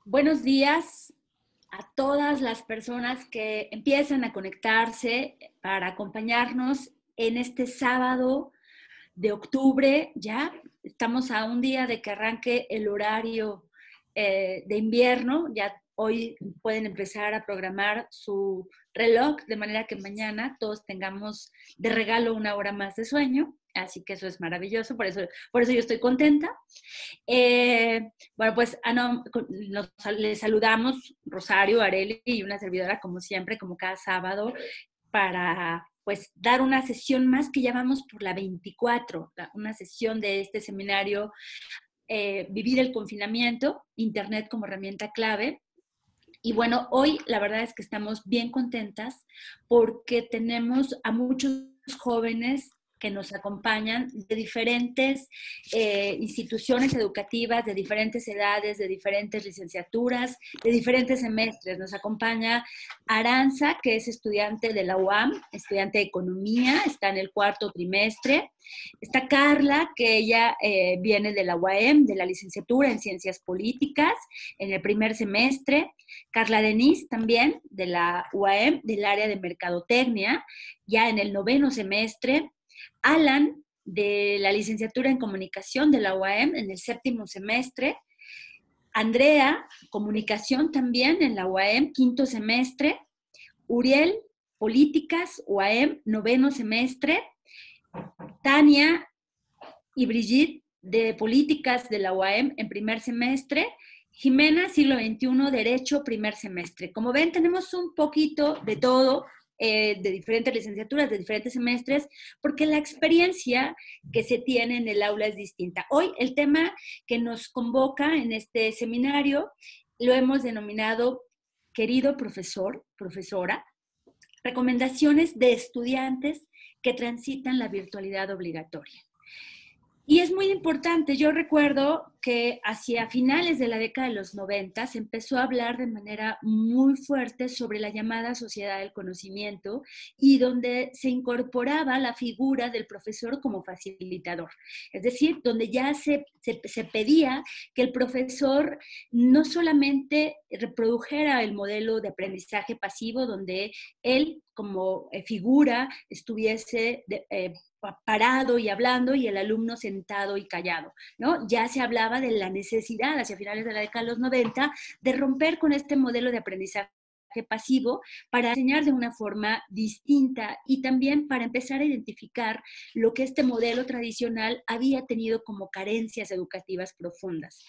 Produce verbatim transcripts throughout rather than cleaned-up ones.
Buenos días a todas las personas que empiezan a conectarse para acompañarnos en este sábado de octubre. Ya estamos a un día de que arranque el horario eh, de invierno. Ya hoy pueden empezar a programar su reloj de manera que mañana todos tengamos de regalo una hora más de sueño. Así que eso es maravilloso, por eso, por eso yo estoy contenta. Eh, bueno, pues ah, no, nos, les saludamos Rosario, Areli y una servidora como siempre, como cada sábado, para pues dar una sesión más que ya vamos por la veinticuatro, una sesión de este seminario, eh, Vivir el confinamiento, Internet como herramienta clave. Y bueno, hoy la verdad es que estamos bien contentas porque tenemos a muchos jóvenes que nos acompañan de diferentes eh, instituciones educativas, de diferentes edades, de diferentes licenciaturas, de diferentes semestres. Nos acompaña Aranza, que es estudiante de la U A M, estudiante de Economía, está en el cuarto trimestre. Está Carla, que ella eh, viene de la U A M, de la licenciatura en Ciencias Políticas, en el primer semestre. Carla Denise también, de la U A M, del área de Mercadotecnia, ya en el noveno semestre. Alan, de la licenciatura en Comunicación de la U A M, en el séptimo semestre. Andrea, Comunicación también en la U A M, quinto semestre. Uriel, Políticas, U A M, noveno semestre. Tania y Brigitte, de Políticas de la U A M, en primer semestre. Jimena, siglo veintiuno, Derecho, primer semestre. Como ven, tenemos un poquito de todo, eh, de diferentes licenciaturas, de diferentes semestres, porque la experiencia que se tiene en el aula es distinta. Hoy el tema que nos convoca en este seminario lo hemos denominado, querido profesor, profesora, recomendaciones de estudiantes que transitan la virtualidad obligatoria. Y es muy importante. Yo recuerdo que hacia finales de la década de los noventa se empezó a hablar de manera muy fuerte sobre la llamada sociedad del conocimiento y donde se incorporaba la figura del profesor como facilitador. Es decir, donde ya se, se, se pedía que el profesor no solamente reprodujera el modelo de aprendizaje pasivo, donde él como figura estuviese de, eh, parado y hablando y el alumno sentado y callado, ¿no? Ya se hablaba de la necesidad hacia finales de la década de los noventa de romper con este modelo de aprendizaje pasivo para enseñar de una forma distinta y también para empezar a identificar lo que este modelo tradicional había tenido como carencias educativas profundas.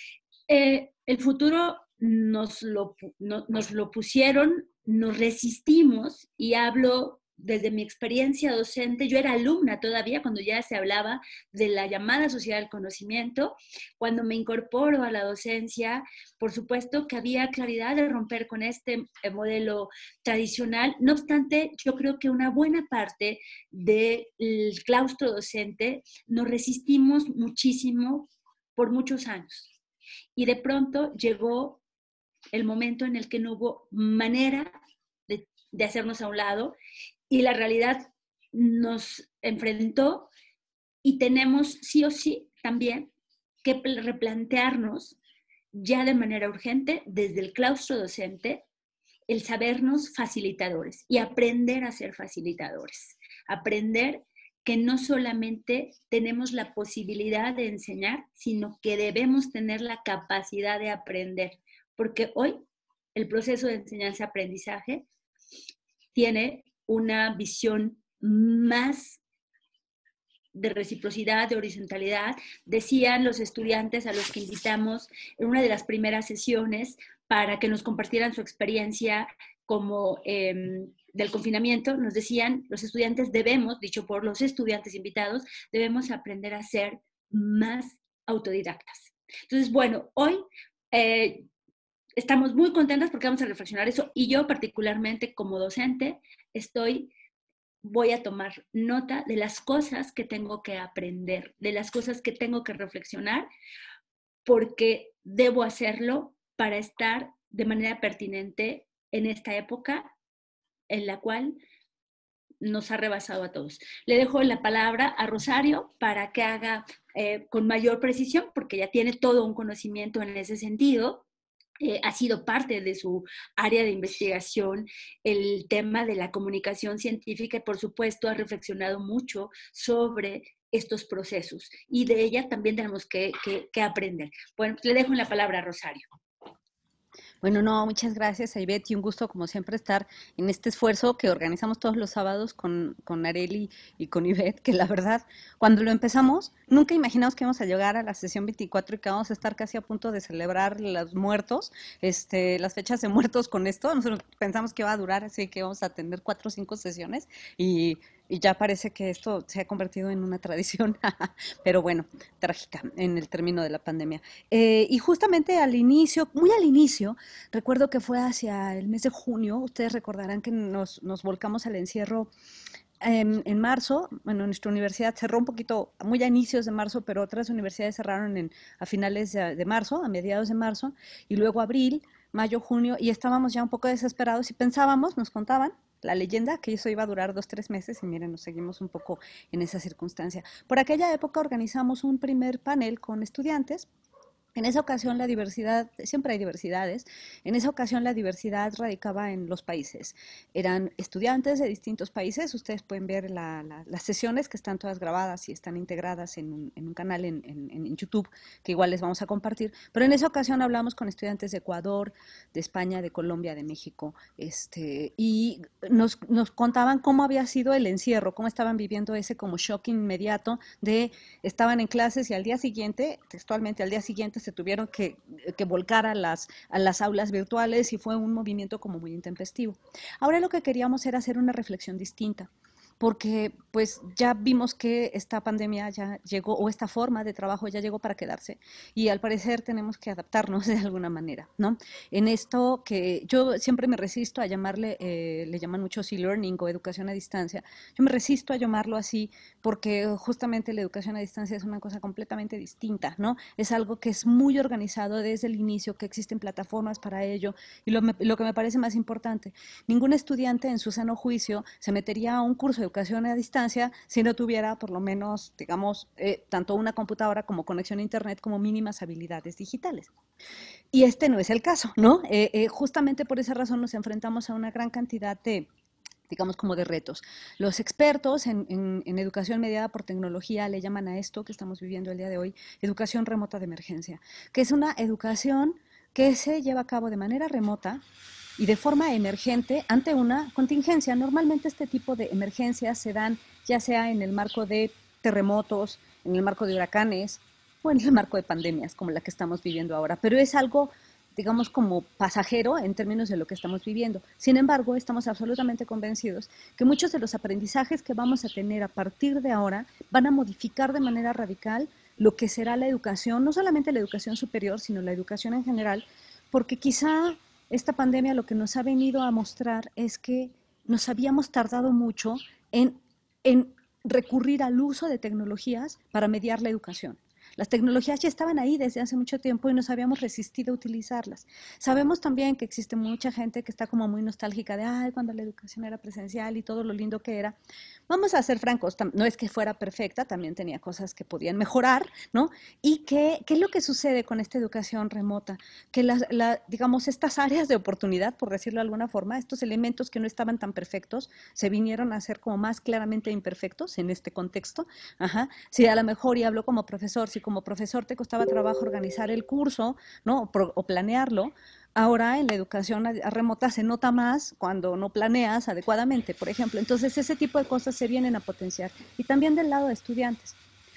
Eh, el futuro nos lo, no, nos lo pusieron, nos resistimos, y hablo desde mi experiencia docente. Yo era alumna todavía cuando ya se hablaba de la llamada sociedad del conocimiento. Cuando me incorporo a la docencia, por supuesto que había claridad de romper con este modelo tradicional. No obstante, yo creo que una buena parte del claustro docente nos resistimos muchísimo por muchos años. Y de pronto llegó el momento en el que no hubo manera de, de hacernos a un lado, y la realidad nos enfrentó, y tenemos sí o sí también que replantearnos ya de manera urgente desde el claustro docente el sabernos facilitadores y aprender a ser facilitadores, aprender que no solamente tenemos la posibilidad de enseñar, sino que debemos tener la capacidad de aprender, porque hoy el proceso de enseñanza-aprendizaje tiene una visión más de reciprocidad, de horizontalidad. Decían los estudiantes a los que invitamos en una de las primeras sesiones para que nos compartieran su experiencia como eh, del confinamiento, nos decían, los estudiantes debemos, dicho por los estudiantes invitados, debemos aprender a ser más autodidactas. Entonces, bueno, hoy eh, estamos muy contentas porque vamos a reflexionar eso, y yo particularmente como docente estoy, voy a tomar nota de las cosas que tengo que aprender, de las cosas que tengo que reflexionar, porque debo hacerlo para estar de manera pertinente en esta época en la cual nos ha rebasado a todos. Le dejo la palabra a Rosario para que haga eh, con mayor precisión, porque ya tiene todo un conocimiento en ese sentido, Eh, ha sido parte de su área de investigación el tema de la comunicación científica y por supuesto ha reflexionado mucho sobre estos procesos y de ella también tenemos que, que, que aprender. Bueno, le dejo en la palabra a Rosario. Bueno, no, muchas gracias, Ivette, y un gusto como siempre estar en este esfuerzo que organizamos todos los sábados con, con Areli y con Ivette, que la verdad, cuando lo empezamos, nunca imaginamos que íbamos a llegar a la sesión veinticuatro y que vamos a estar casi a punto de celebrar los muertos, este, las fechas de muertos con esto. Nosotros pensamos que va a durar, así que vamos a tener cuatro o cinco sesiones y, y ya parece que esto se ha convertido en una tradición, pero bueno, trágica en el término de la pandemia. Eh, y justamente al inicio, muy al inicio, recuerdo que fue hacia el mes de junio, ustedes recordarán que nos, nos volcamos al encierro en, en marzo. Bueno, nuestra universidad cerró un poquito, muy a inicios de marzo, pero otras universidades cerraron en, a finales de, de marzo, a mediados de marzo, y luego abril, mayo, junio, y estábamos ya un poco desesperados y pensábamos, nos contaban, la leyenda, que eso iba a durar dos, tres meses y miren, nos seguimos un poco en esa circunstancia. Por aquella época organizamos un primer panel con estudiantes. En esa ocasión la diversidad, siempre hay diversidades, en esa ocasión la diversidad radicaba en los países. Eran estudiantes de distintos países, ustedes pueden ver la, la, las sesiones que están todas grabadas y están integradas en un, en un canal en, en, en, YouTube, que igual les vamos a compartir, pero en esa ocasión hablamos con estudiantes de Ecuador, de España, de Colombia, de México, este, y nos, nos contaban cómo había sido el encierro, cómo estaban viviendo ese como shock inmediato de estaban en clases y al día siguiente, textualmente al día siguiente, se tuvieron que, que volcar a las, a las aulas virtuales y fue un movimiento como muy intempestivo. Ahora lo que queríamos era hacer una reflexión distinta, porque pues ya vimos que esta pandemia ya llegó, o esta forma de trabajo ya llegó para quedarse, y al parecer tenemos que adaptarnos de alguna manera, ¿no? En esto que yo siempre me resisto a llamarle, eh, le llaman mucho e-learning o educación a distancia, yo me resisto a llamarlo así porque justamente la educación a distancia es una cosa completamente distinta, ¿no? Es algo que es muy organizado desde el inicio, que existen plataformas para ello, y lo, lo que me parece más importante, ningún estudiante en su sano juicio se metería a un curso de educación a distancia si no tuviera por lo menos, digamos, eh, tanto una computadora como conexión a internet como mínimas habilidades digitales. Y este no es el caso, ¿no? Eh, eh, justamente por esa razón nos enfrentamos a una gran cantidad de digamos como de retos. Los expertos en, en, en, educación mediada por tecnología le llaman a esto que estamos viviendo el día de hoy educación remota de emergencia, que es una educación que se lleva a cabo de manera remota y de forma emergente ante una contingencia. Normalmente este tipo de emergencias se dan ya sea en el marco de terremotos, en el marco de huracanes o en el marco de pandemias como la que estamos viviendo ahora, pero es algo digamos, como pasajero en términos de lo que estamos viviendo. Sin embargo, estamos absolutamente convencidos que muchos de los aprendizajes que vamos a tener a partir de ahora van a modificar de manera radical lo que será la educación, no solamente la educación superior, sino la educación en general, porque quizá esta pandemia lo que nos ha venido a mostrar es que nos habíamos tardado mucho en, en recurrir al uso de tecnologías para mediar la educación. Las tecnologías ya estaban ahí desde hace mucho tiempo y nos habíamos resistido a utilizarlas. Sabemos también que existe mucha gente que está como muy nostálgica de, ay, cuando la educación era presencial y todo lo lindo que era. Vamos a ser francos, no es que fuera perfecta, también tenía cosas que podían mejorar, ¿no? Y que, ¿qué es lo que sucede con esta educación remota? Que, la, la, digamos, estas áreas de oportunidad, por decirlo de alguna forma, estos elementos que no estaban tan perfectos, se vinieron a ser como más claramente imperfectos en este contexto. Ajá. Si a lo mejor, y hablo como profesor, si como profesor te costaba trabajo organizar el curso, ¿no? O, o planearlo, ahora en la educación remota se nota más cuando no planeas adecuadamente, por ejemplo. Entonces ese tipo de cosas se vienen a potenciar. Y también del lado de estudiantes.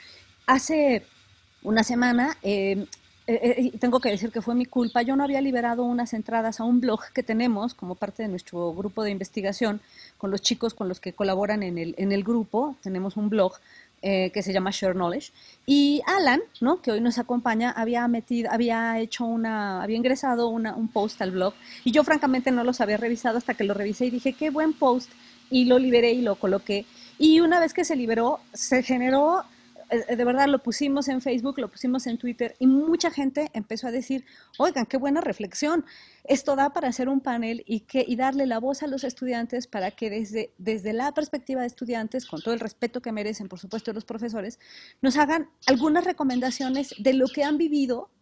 Hace una semana, eh, eh, tengo que decir que fue mi culpa, yo no había liberado unas entradas a un blog que tenemos como parte de nuestro grupo de investigación con los chicos con los que colaboran en el, en el grupo, tenemos un blog eh, que se llama Share Knowledge, y Alan, ¿no? Que hoy nos acompaña, había metido, había hecho una, había ingresado una, un post al blog, y yo francamente no los había revisado hasta que lo revisé y dije, qué buen post, y lo liberé y lo coloqué, y una vez que se liberó, se generó, de verdad lo pusimos en Facebook, lo pusimos en Twitter y mucha gente empezó a decir, oigan, qué buena reflexión, esto da para hacer un panel y, que, y darle la voz a los estudiantes para que desde, desde la perspectiva de estudiantes, con todo el respeto que merecen, por supuesto, los profesores, nos hagan algunas recomendaciones de lo que han vivido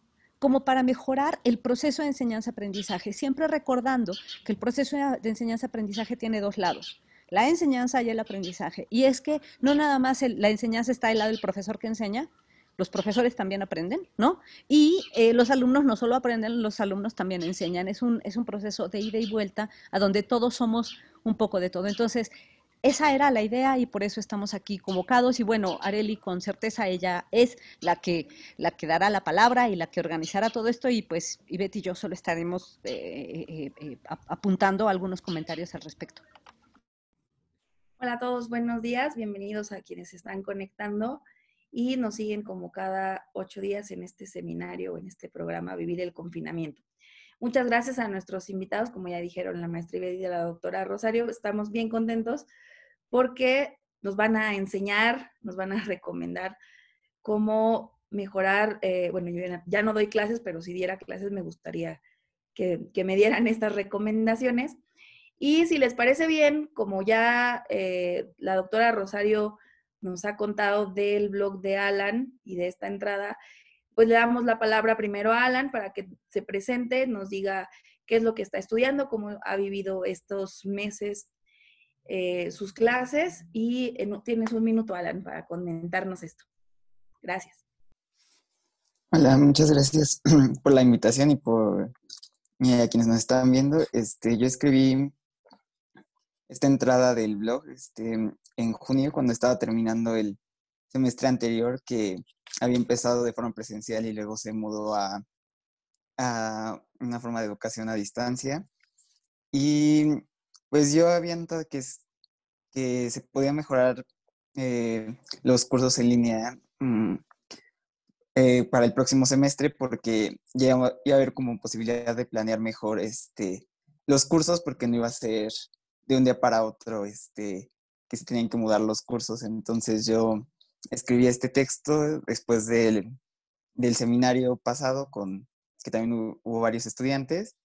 como para mejorar el proceso de enseñanza-aprendizaje, siempre recordando que el proceso de enseñanza-aprendizaje tiene dos lados, la enseñanza y el aprendizaje. Y es que no nada más el, la enseñanza está del lado del profesor que enseña, los profesores también aprenden, ¿no? Y eh, los alumnos no solo aprenden, los alumnos también enseñan. Es un, es un proceso de ida y vuelta a donde todos somos un poco de todo. Entonces, esa era la idea y por eso estamos aquí convocados. Y bueno, Areli, con certeza ella es la que, la que dará la palabra y la que organizará todo esto. Y pues Ivette y yo solo estaremos eh, eh, eh, apuntando algunos comentarios al respecto. Hola a todos, buenos días. Bienvenidos a quienes se están conectando y nos siguen como cada ocho días en este seminario, en este programa Vivir el Confinamiento. Muchas gracias a nuestros invitados, como ya dijeron la maestra Ivette y la doctora Rosario. Estamos bien contentos porque nos van a enseñar, nos van a recomendar cómo mejorar, eh, bueno, yo ya no doy clases, pero si diera clases me gustaría que, que me dieran estas recomendaciones. Y si les parece bien, como ya eh, la doctora Rosario nos ha contado del blog de Alan y de esta entrada, pues le damos la palabra primero a Alan para que se presente, nos diga qué es lo que está estudiando, cómo ha vivido estos meses eh, sus clases y eh, tienes un minuto, Alan, para comentarnos esto. Gracias. Hola, muchas gracias por la invitación y por y a quienes nos están viendo. Este, yo escribí esta entrada del blog este, en junio cuando estaba terminando el semestre anterior que había empezado de forma presencial y luego se mudó a, a una forma de educación a distancia. Y pues yo había notado que, es, que se podía mejorar eh, los cursos en línea mmm, eh, para el próximo semestre porque ya iba a haber como posibilidad de planear mejor este, los cursos porque no iba a ser de un día para otro este, que se tenían que mudar los cursos. Entonces yo escribí este texto después del, del seminario pasado con que también hubo, hubo varios estudiantes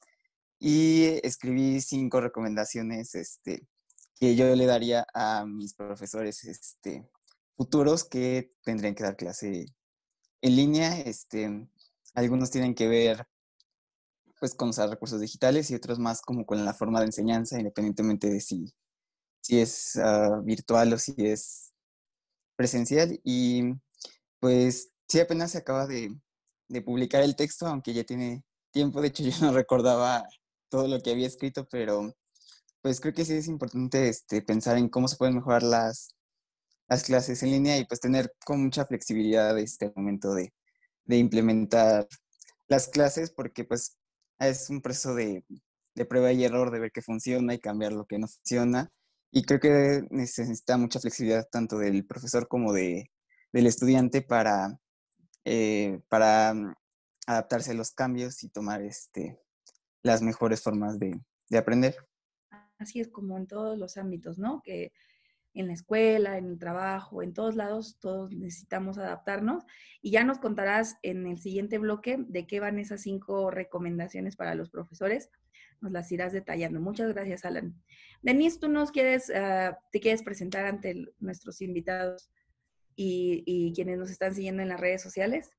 y escribí cinco recomendaciones este, que yo le daría a mis profesores este, futuros que tendrían que dar clase en línea. Este, algunos tienen que ver pues con usar recursos digitales y otros más como con la forma de enseñanza, independientemente de si, si es uh, virtual o si es presencial. Y pues sí, apenas se acaba de, de publicar el texto, aunque ya tiene tiempo. De hecho, yo no recordaba todo lo que había escrito, pero pues creo que sí es importante este, pensar en cómo se pueden mejorar las, las clases en línea y pues tener con mucha flexibilidad este momento de, de implementar las clases porque pues es un proceso de, de prueba y error, de ver qué funciona y cambiar lo que no funciona. Y creo que necesita mucha flexibilidad tanto del profesor como de, del estudiante para, eh, para mm, adaptarse a los cambios y tomar este, las mejores formas de, de aprender. Así es como en todos los ámbitos, ¿no? Que en la escuela, en el trabajo, en todos lados, todos necesitamos adaptarnos. Y ya nos contarás en el siguiente bloque de qué van esas cinco recomendaciones para los profesores. Nos las irás detallando. Muchas gracias, Alan. Denise, ¿tú nos quieres, uh, te quieres presentar ante el, nuestros invitados y, y quienes nos están siguiendo en las redes sociales?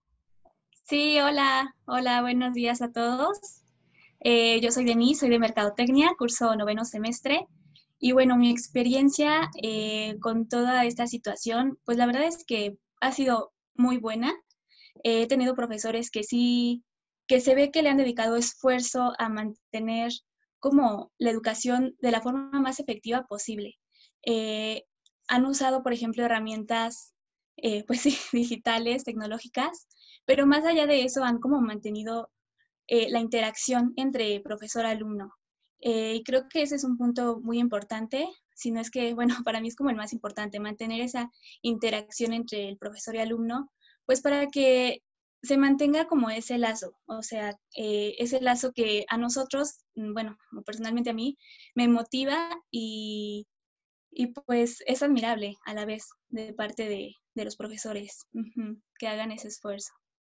Sí, hola, hola, buenos días a todos. Eh, yo soy Denise, soy de Mercadotecnia, curso noveno semestre. Y bueno, mi experiencia eh, con toda esta situación, pues la verdad es que ha sido muy buena. Eh, he tenido profesores que sí, que se ve que le han dedicado esfuerzo a mantener como la educación de la forma más efectiva posible. Eh, han usado, por ejemplo, herramientas eh, pues sí, digitales, tecnológicas, pero más allá de eso han como mantenido eh, la interacción entre profesor-alumno. Eh, y creo que ese es un punto muy importante, si no es que, bueno, para mí es como el más importante, mantener esa interacción entre el profesor y alumno, pues para que se mantenga como ese lazo, o sea, eh, ese lazo que a nosotros, bueno, personalmente a mí, me motiva y, y pues es admirable a la vez de parte de, de los profesores uh-huh, que hagan ese esfuerzo.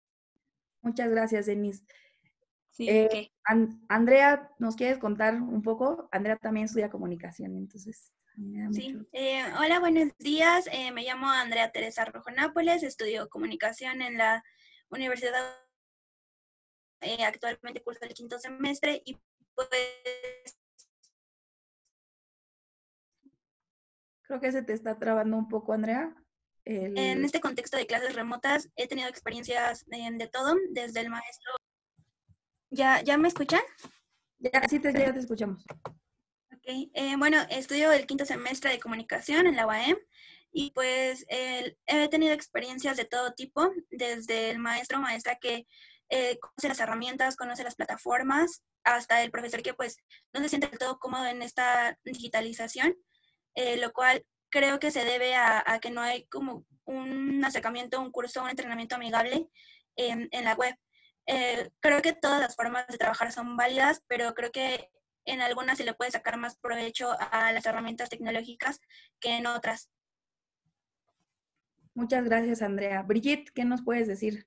Muchas gracias, Denise. Sí, eh, ¿qué? And- Andrea, ¿nos quieres contar un poco? Andrea también estudia comunicación, entonces me da Sí, mucho. eh, hola, buenos días. Eh, me llamo Andrea Teresa Rojo Nápoles, estudio comunicación en la Universidad eh, actualmente curso el quinto semestre y pues... Creo que se te está trabando un poco, Andrea. El... En este contexto de clases remotas he tenido experiencias de, de todo, desde el maestro... ¿Ya, ¿ya me escuchan? Ya, sí, te, ya te escuchamos. Okay. Eh, bueno, estudio el quinto semestre de comunicación en la U A M y pues eh, he tenido experiencias de todo tipo, desde el maestro o maestra que eh, conoce las herramientas, conoce las plataformas, hasta el profesor que pues no se siente del todo cómodo en esta digitalización, eh, lo cual creo que se debe a, a que no hay como un acercamiento, un curso, un entrenamiento amigable eh, en la web. Eh, creo que todas las formas de trabajar son válidas, pero creo que en algunas se le puede sacar más provecho a las herramientas tecnológicas que en otras. Muchas gracias, Andrea. Brigitte, ¿qué nos puedes decir?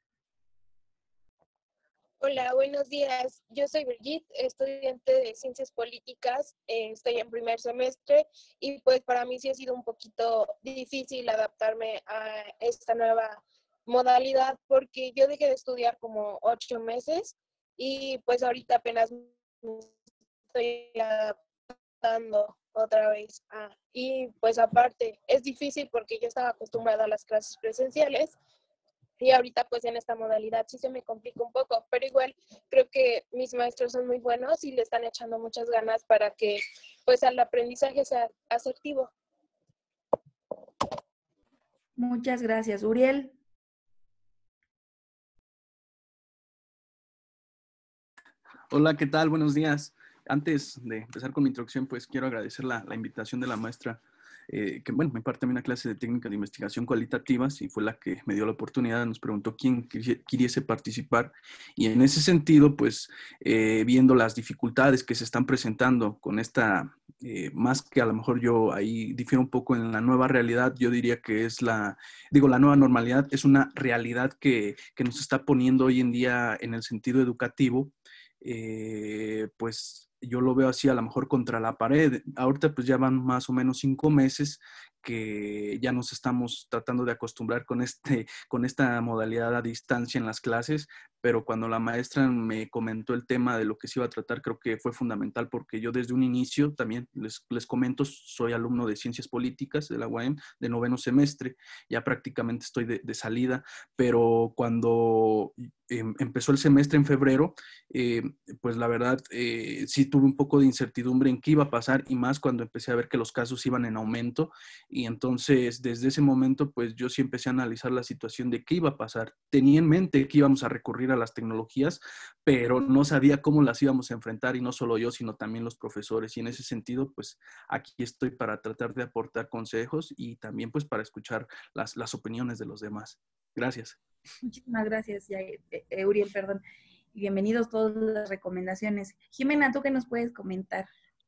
Hola, buenos días. Yo soy Brigitte, estudiante de Ciencias Políticas. Eh, estoy en primer semestre y pues para mí sí ha sido un poquito difícil adaptarme a esta nueva modalidad porque yo dejé de estudiar como ocho meses y pues ahorita apenas me estoy adaptando otra vez. Ah, y pues aparte es difícil porque yo estaba acostumbrada a las clases presenciales y ahorita pues en esta modalidad sí se me complica un poco, pero igual creo que mis maestros son muy buenos y le están echando muchas ganas para que pues el aprendizaje sea asertivo. Muchas gracias. Uriel. Hola, ¿qué tal? Buenos días. Antes de empezar con mi introducción, pues quiero agradecer la, la invitación de la maestra, eh, que bueno, me imparte a mí una clase de técnica de investigación cualitativas y fue la que me dio la oportunidad, nos preguntó quién quisiese participar y en ese sentido, pues eh, viendo las dificultades que se están presentando con esta, eh, más que a lo mejor yo ahí difiero un poco en la nueva realidad, yo diría que es la, digo, la nueva normalidad es una realidad que, que nos está poniendo hoy en día en el sentido educativo. Eh, pues yo lo veo así a lo mejor contra la pared. Ahorita pues ya van más o menos cinco meses que ya nos estamos tratando de acostumbrar con, este, con esta modalidad a distancia en las clases, pero cuando la maestra me comentó el tema de lo que se iba a tratar, creo que fue fundamental porque yo desde un inicio, también les, les comento, soy alumno de Ciencias Políticas de la U A M, de noveno semestre, ya prácticamente estoy de, de salida, pero cuando eh, empezó el semestre en febrero, eh, pues la verdad eh, sí tuve un poco de incertidumbre en qué iba a pasar y más cuando empecé a ver que los casos iban en aumento y entonces desde ese momento pues yo sí empecé a analizar la situación de qué iba a pasar. Tenía en mente que íbamos a recurrir a las tecnologías, pero no sabía cómo las íbamos a enfrentar y no solo yo, sino también los profesores y en ese sentido pues aquí estoy para tratar de aportar consejos y también pues para escuchar las, las opiniones de los demás. Gracias. Muchísimas gracias, eh, Uriel, perdón. Y bienvenidos todas las recomendaciones. Jimena, ¿tú qué nos puedes comentar?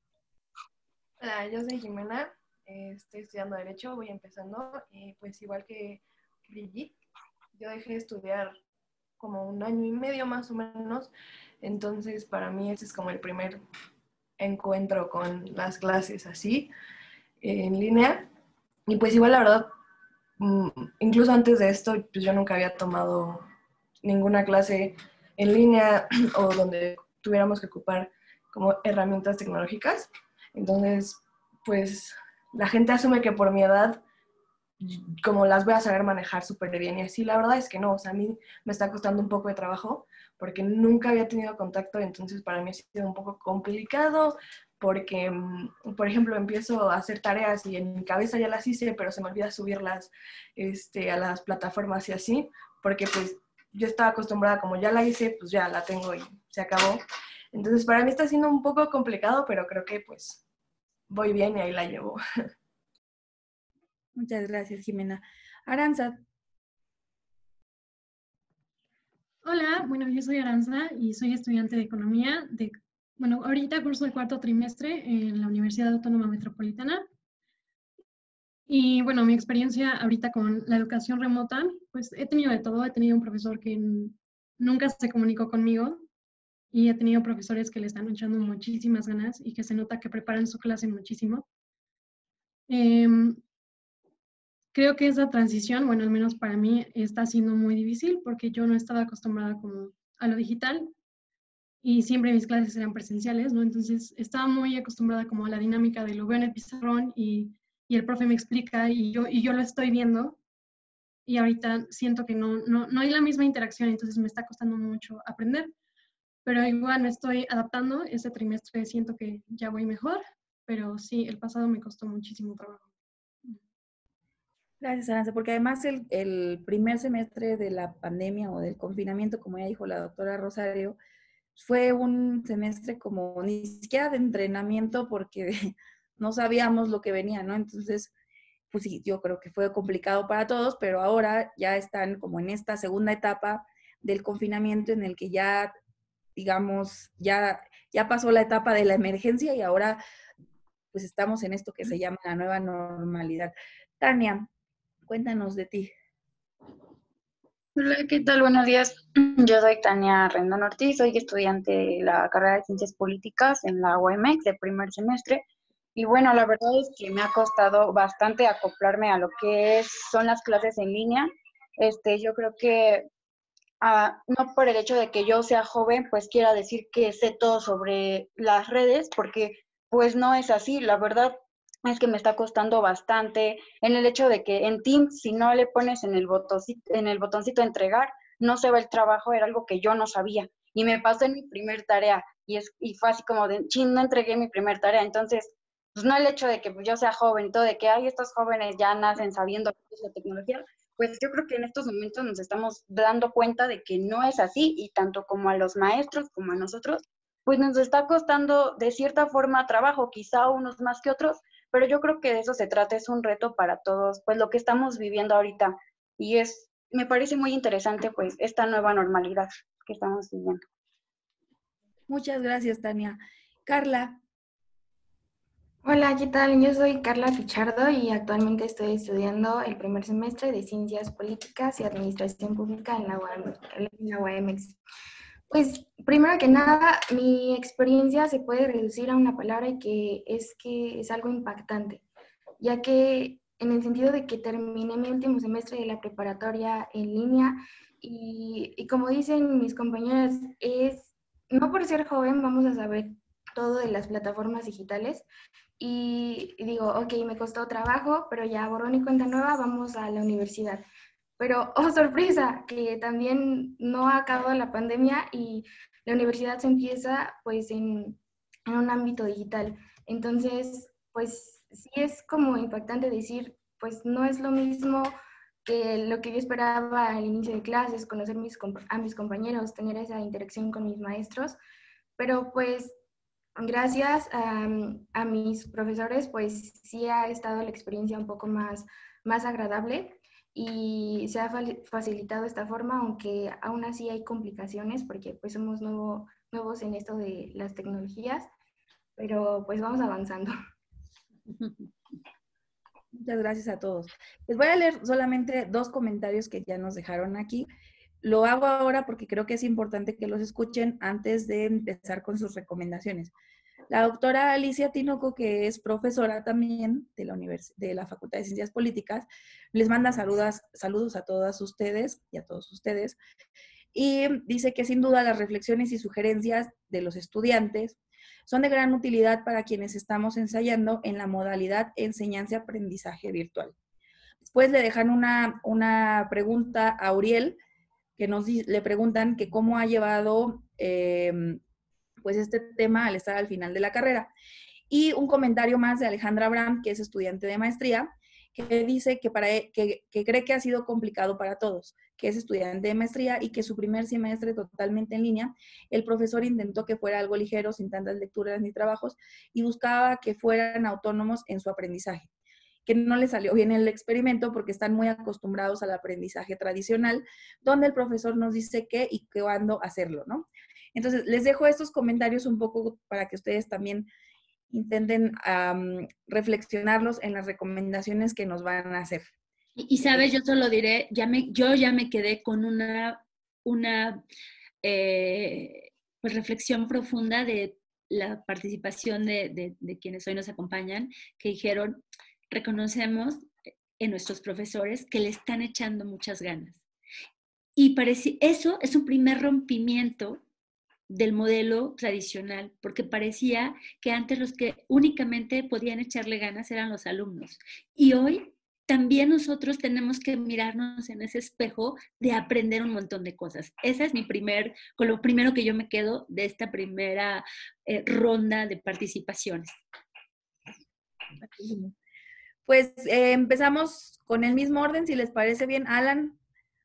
Hola, yo soy Jimena, eh, estoy estudiando Derecho, voy empezando, y pues igual que Brigitte, yo dejé de estudiar como un año y medio más o menos, entonces para mí ese es como el primer encuentro con las clases así, eh, en línea, y pues igual la verdad, incluso antes de esto, pues yo nunca había tomado ninguna clase en línea o donde tuviéramos que ocupar como herramientas tecnológicas. Entonces, pues la gente asume que por mi edad, como las voy a saber manejar súper bien y así, la verdad es que no, o sea, a mí me está costando un poco de trabajo porque nunca había tenido contacto, entonces para mí ha sido un poco complicado porque, por ejemplo, empiezo a hacer tareas y en mi cabeza ya las hice, pero se me olvida subirlas este, a las plataformas y así, porque pues yo estaba acostumbrada, como ya la hice, pues ya la tengo y se acabó. Entonces para mí está siendo un poco complicado, pero creo que pues voy bien y ahí la llevo. Muchas gracias, Jimena. Aranza. Hola, bueno, yo soy Aranza y soy estudiante de Economía. De, bueno, ahorita curso el cuarto trimestre en la Universidad Autónoma Metropolitana. Y bueno, mi experiencia ahorita con la educación remota, pues he tenido de todo. He tenido un profesor que nunca se comunicó conmigo y he tenido profesores que le están echando muchísimas ganas y que se nota que preparan su clase muchísimo. Eh, creo que esa transición, bueno, al menos para mí, está siendo muy difícil porque yo no estaba acostumbrada como a lo digital y siempre mis clases eran presenciales, ¿no? Entonces estaba muy acostumbrada como a la dinámica de lo veo en el pizarrón y, y el profe me explica y yo, y yo lo estoy viendo y ahorita siento que no, no, no hay la misma interacción, entonces me está costando mucho aprender, pero igual me estoy adaptando. Este trimestre siento que ya voy mejor, pero sí, el pasado me costó muchísimo trabajo. Gracias, Aranza, porque además el, el primer semestre de la pandemia o del confinamiento, como ya dijo la doctora Rosario, fue un semestre como ni siquiera de entrenamiento porque no sabíamos lo que venía, ¿no? Entonces, pues sí, yo creo que fue complicado para todos, pero ahora ya están como en esta segunda etapa del confinamiento en el que ya, digamos, ya, ya pasó la etapa de la emergencia y ahora pues estamos en esto que se llama la nueva normalidad. Tania, cuéntanos de ti. Hola, ¿qué tal? Buenos días. Yo soy Tania Rendón Ortiz, soy estudiante de la carrera de Ciencias Políticas en la U A M X de primer semestre. Y bueno, la verdad es que me ha costado bastante acoplarme a lo que es, son las clases en línea. Este, yo creo que ah, no por el hecho de que yo sea joven, pues quiera decir que sé todo sobre las redes, porque pues no es así. La verdad es que me está costando bastante en el hecho de que en Teams, si no le pones en el botoncito, en el botoncito entregar, no se va el trabajo, era algo que yo no sabía. Y me pasó en mi primer tarea, y, es, y fue así como de, chin, no entregué mi primer tarea. Entonces, pues no el hecho de que pues, yo sea joven, todo de que, ay, estos jóvenes ya nacen sabiendo qué es la tecnología, pues yo creo que en estos momentos nos estamos dando cuenta de que no es así, y tanto como a los maestros como a nosotros, pues nos está costando de cierta forma trabajo, quizá unos más que otros, pero yo creo que de eso se trata, es un reto para todos, pues lo que estamos viviendo ahorita, y es, me parece muy interesante pues esta nueva normalidad que estamos viviendo. Muchas gracias, Tania. Carla. Hola, ¿qué tal? Yo soy Carla Pichardo y actualmente estoy estudiando el primer semestre de Ciencias Políticas y Administración Pública en la U A M, en la U A M X. Pues, primero que nada, mi experiencia se puede reducir a una palabra y que es que es algo impactante, ya que en el sentido de que terminé mi último semestre de la preparatoria en línea y, y como dicen mis compañeras, es, no por ser joven vamos a saber todo de las plataformas digitales. Y digo, ok, me costó trabajo, pero ya borrón y cuenta nueva, vamos a la universidad. Pero, oh sorpresa, que también no ha acabado la pandemia y la universidad se empieza pues en, en un ámbito digital. Entonces, pues sí es como impactante decir, pues no es lo mismo que lo que yo esperaba al inicio de clases, conocer mis, a mis compañeros, tener esa interacción con mis maestros, pero pues gracias a, a mis profesores, pues sí ha estado la experiencia un poco más, más agradable y se ha facilitado esta forma, aunque aún así hay complicaciones porque pues somos nuevo, nuevos en esto de las tecnologías, pero pues vamos avanzando. Muchas gracias a todos. Les voy a leer solamente dos comentarios que ya nos dejaron aquí. Lo hago ahora porque creo que es importante que los escuchen antes de empezar con sus recomendaciones. La doctora Alicia Tinoco, que es profesora también de la, univers de la Facultad de Ciencias Políticas, les manda saludos, saludos a todas ustedes y a todos ustedes. Y dice que sin duda las reflexiones y sugerencias de los estudiantes son de gran utilidad para quienes estamos ensayando en la modalidad enseñanza-aprendizaje virtual. Después le dejan una, una pregunta a Uriel, que nos le preguntan que cómo ha llevado eh, pues este tema al estar al final de la carrera. Y un comentario más de Alejandra Abraham, que es estudiante de maestría, que dice que, para, que, que cree que ha sido complicado para todos, que es estudiante de maestría y que su primer semestre totalmente en línea, el profesor intentó que fuera algo ligero, sin tantas lecturas ni trabajos, y buscaba que fueran autónomos en su aprendizaje, que no les salió bien el experimento porque están muy acostumbrados al aprendizaje tradicional, donde el profesor nos dice qué y cuándo hacerlo, ¿no? Entonces, les dejo estos comentarios un poco para que ustedes también intenten um, reflexionarlos en las recomendaciones que nos van a hacer. Y, y sabes, yo solo diré, ya me, yo ya me quedé con una, una eh, pues reflexión profunda de la participación de, de, de quienes hoy nos acompañan, que dijeron, reconocemos en nuestros profesores que le están echando muchas ganas. Y parece, eso es un primer rompimiento del modelo tradicional, porque parecía que antes los que únicamente podían echarle ganas eran los alumnos. Y hoy también nosotros tenemos que mirarnos en ese espejo de aprender un montón de cosas. Esa es mi primer, con lo primero que yo me quedo de esta primera eh, ronda de participaciones. Pues eh, empezamos con el mismo orden, si les parece bien. Alan.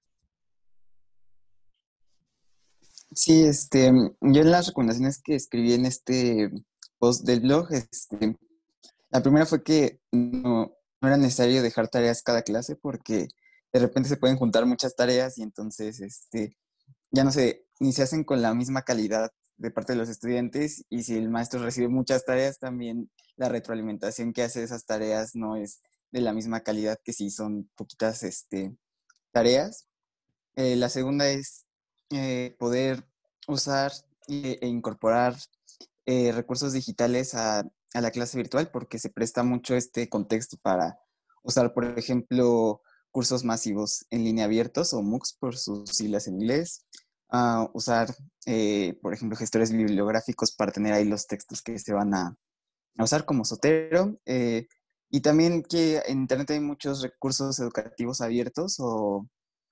Sí, este, yo en las recomendaciones que escribí en este post del blog, este, la primera fue que no, no era necesario dejar tareas cada clase porque de repente se pueden juntar muchas tareas y entonces este, ya no sé, ni se hacen con la misma calidad de parte de los estudiantes y si el maestro recibe muchas tareas, también la retroalimentación que hace de esas tareas no es de la misma calidad que si son poquitas este, tareas. Eh, la segunda es eh, poder usar e, e incorporar eh, recursos digitales a, a la clase virtual porque se presta mucho este contexto para usar, por ejemplo, cursos masivos en línea abiertos o MOOCs por sus siglas en inglés, uh, usar, eh, por ejemplo, gestores bibliográficos para tener ahí los textos que se van a, a usar como Zotero, eh, y también que en Internet hay muchos recursos educativos abiertos o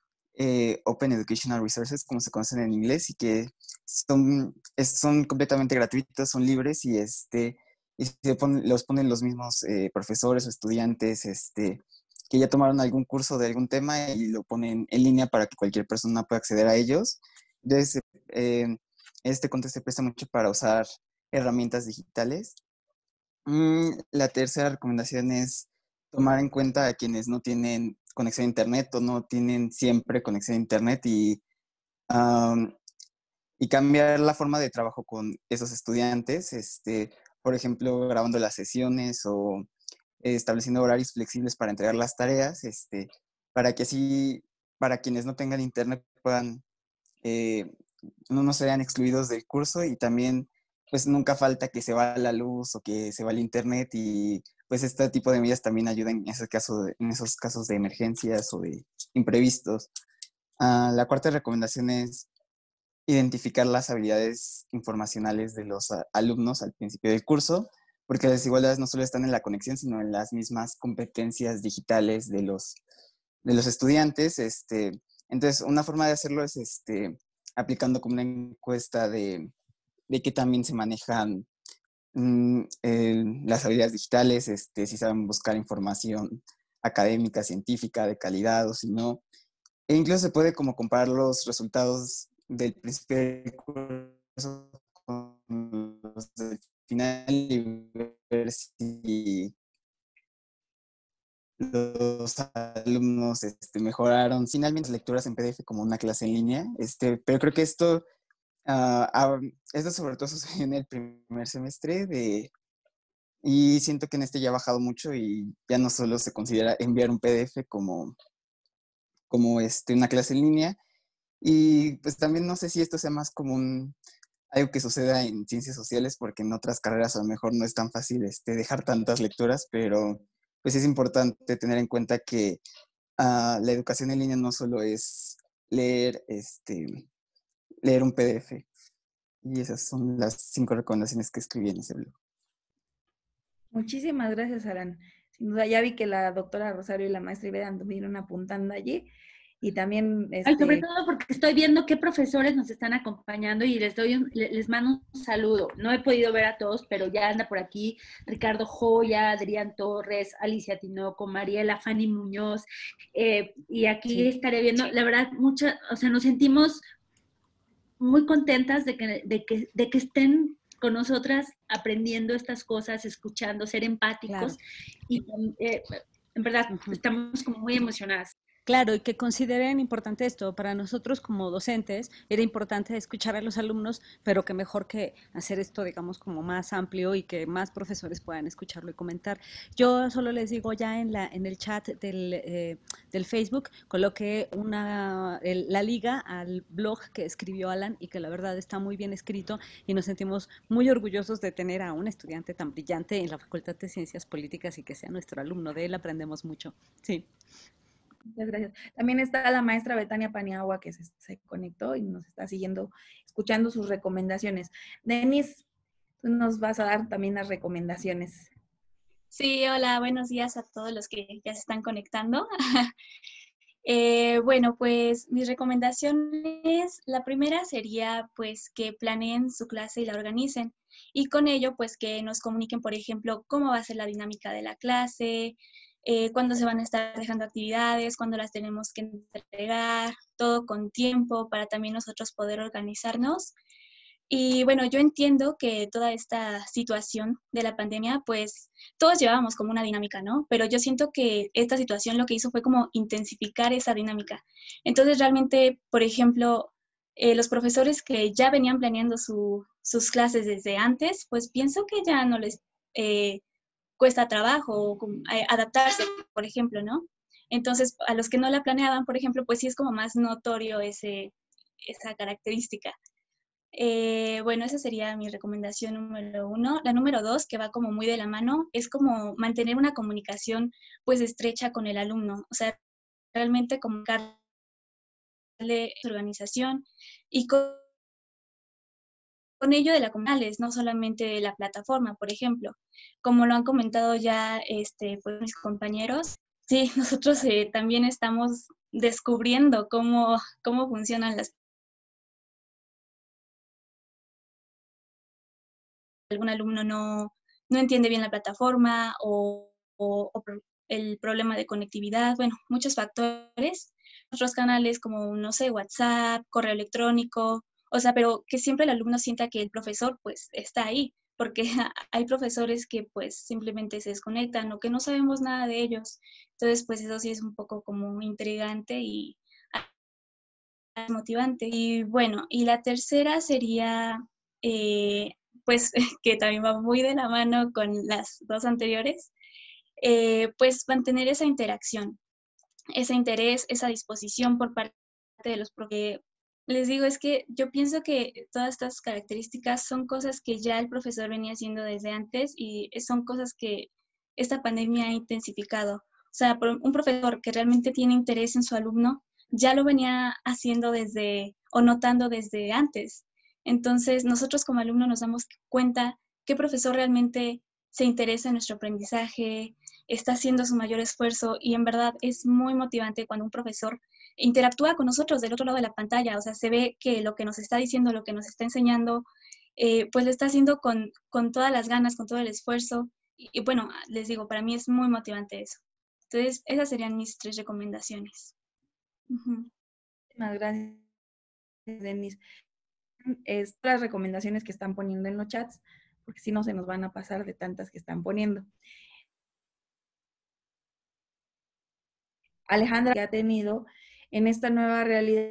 eh, Open Educational Resources, como se conocen en inglés, y que son, es, son completamente gratuitos, son libres y, este, y se ponen, los ponen los mismos eh, profesores o estudiantes este, que ya tomaron algún curso de algún tema y lo ponen en línea para que cualquier persona pueda acceder a ellos. Entonces, eh, este contexto se presta mucho para usar herramientas digitales. Mm, la tercera recomendación es tomar en cuenta a quienes no tienen conexión a internet o no tienen siempre conexión a internet y, um, y cambiar la forma de trabajo con esos estudiantes, este, por ejemplo, grabando las sesiones o estableciendo horarios flexibles para entregar las tareas, este, para que así, para quienes no tengan internet puedan, eh, no, no sean excluidos del curso y también pues nunca falta que se va la luz o que se va el internet y pues este tipo de medidas también ayudan en, ese caso de, en esos casos de emergencias o de imprevistos. Uh, la cuarta recomendación es identificar las habilidades informacionales de los uh, alumnos al principio del curso, porque las desigualdades no solo están en la conexión, sino en las mismas competencias digitales de los, de los estudiantes. Este, entonces, una forma de hacerlo es este, aplicando como una encuesta de, de que también se manejan mm, el, las habilidades digitales, este, si saben buscar información académica, científica, de calidad o si no. E incluso se puede como comparar los resultados del principio del curso con los del final y ver si los alumnos este, mejoraron. Finalmente, lecturas en P D F como una clase en línea, este, pero creo que esto Uh, uh, esto sobre todo sucedió en el primer semestre de, y siento que en este ya ha bajado mucho y ya no solo se considera enviar un P D F como, como este, una clase en línea y pues también no sé si esto sea más como un, algo que suceda en ciencias sociales porque en otras carreras a lo mejor no es tan fácil este, dejar tantas lecturas, pero pues es importante tener en cuenta que uh, la educación en línea no solo es leer este leer un P D F. Y esas son las cinco recomendaciones que escribí en ese blog. Muchísimas gracias, Alan. Sin duda, ya vi que la doctora Rosario y la maestra Iveda anduvieron apuntando allí. Y también... Este... Ay, sobre todo porque estoy viendo qué profesores nos están acompañando y les doy un, les mando un saludo. No he podido ver a todos, pero ya anda por aquí Ricardo Joya, Adrián Torres, Alicia Tinoco, Mariela, Fanny Muñoz. Eh, y aquí sí. estaré viendo, la verdad, mucha, o sea, nos sentimos muy contentas de que, de que, de que estén con nosotras aprendiendo estas cosas, escuchando, ser empáticos. Claro. Y eh, en verdad uh-huh. estamos como muy emocionadas. Claro, y que consideren importante esto. Para nosotros como docentes era importante escuchar a los alumnos, pero que mejor que hacer esto, digamos, como más amplio y que más profesores puedan escucharlo y comentar. Yo solo les digo ya en, la, en el chat del, eh, del Facebook, coloqué una, el, la liga al blog que escribió Alan y que la verdad está muy bien escrito y nos sentimos muy orgullosos de tener a un estudiante tan brillante en la Facultad de Ciencias Políticas y que sea nuestro alumno. De él aprendemos mucho. Sí. Muchas gracias. También está la maestra Betania Paniagua que se, se conectó y nos está siguiendo, escuchando sus recomendaciones. Denise, tú nos vas a dar también las recomendaciones. Sí, hola, buenos días a todos los que ya se están conectando. eh, bueno, pues mis recomendaciones, la primera sería pues que planeen su clase y la organicen. Y con ello, pues que nos comuniquen, por ejemplo, cómo va a ser la dinámica de la clase, eh, cuándo se van a estar dejando actividades, cuándo las tenemos que entregar, todo con tiempo para también nosotros poder organizarnos. Y bueno, yo entiendo que toda esta situación de la pandemia, pues todos llevábamos como una dinámica, ¿no? Pero yo siento que esta situación lo que hizo fue como intensificar esa dinámica. Entonces realmente, por ejemplo, eh, los profesores que ya venían planeando su, sus clases desde antes, pues pienso que ya no les eh, cuesta trabajo eh, adaptarse, por ejemplo, ¿no? Entonces, a los que no la planeaban, por ejemplo, pues sí es como más notorio ese, esa característica. Eh, bueno, esa sería mi recomendación número uno. La número dos, que va como muy de la mano, es como mantener una comunicación pues estrecha con el alumno. O sea, realmente comunicarle su organización y con, con ello de la comunidad, no solamente de la plataforma, por ejemplo. Como lo han comentado ya este, pues, mis compañeros, sí, nosotros eh, también estamos descubriendo cómo, cómo funcionan las algún alumno no, no entiende bien la plataforma o, o, o el problema de conectividad, bueno, muchos factores. Otros canales como, no sé, WhatsApp, correo electrónico, o sea, pero que siempre el alumno sienta que el profesor pues está ahí, porque hay profesores que pues simplemente se desconectan o que no sabemos nada de ellos. Entonces, pues eso sí es un poco como intrigante y motivante. Y bueno, y la tercera sería, eh, pues que también va muy de la mano con las dos anteriores, eh, pues mantener esa interacción, ese interés, esa disposición por parte de los profesores. Les digo, es que yo pienso que todas estas características son cosas que ya el profesor venía haciendo desde antes y son cosas que esta pandemia ha intensificado. O sea, un profesor que realmente tiene interés en su alumno ya lo venía haciendo desde o notando desde antes. Entonces, nosotros como alumnos nos damos cuenta qué profesor realmente se interesa en nuestro aprendizaje, está haciendo su mayor esfuerzo y en verdad es muy motivante cuando un profesor interactúa con nosotros del otro lado de la pantalla, o sea, se ve que lo que nos está diciendo, lo que nos está enseñando, eh, pues lo está haciendo con, con todas las ganas, con todo el esfuerzo. Y, y bueno, les digo, para mí es muy motivante eso. Entonces, esas serían mis tres recomendaciones. Uh-huh. Muchas gracias, Denise. Es las recomendaciones que están poniendo en los chats, porque si no se nos van a pasar de tantas que están poniendo. Alejandra, que ha tenido en esta nueva realidad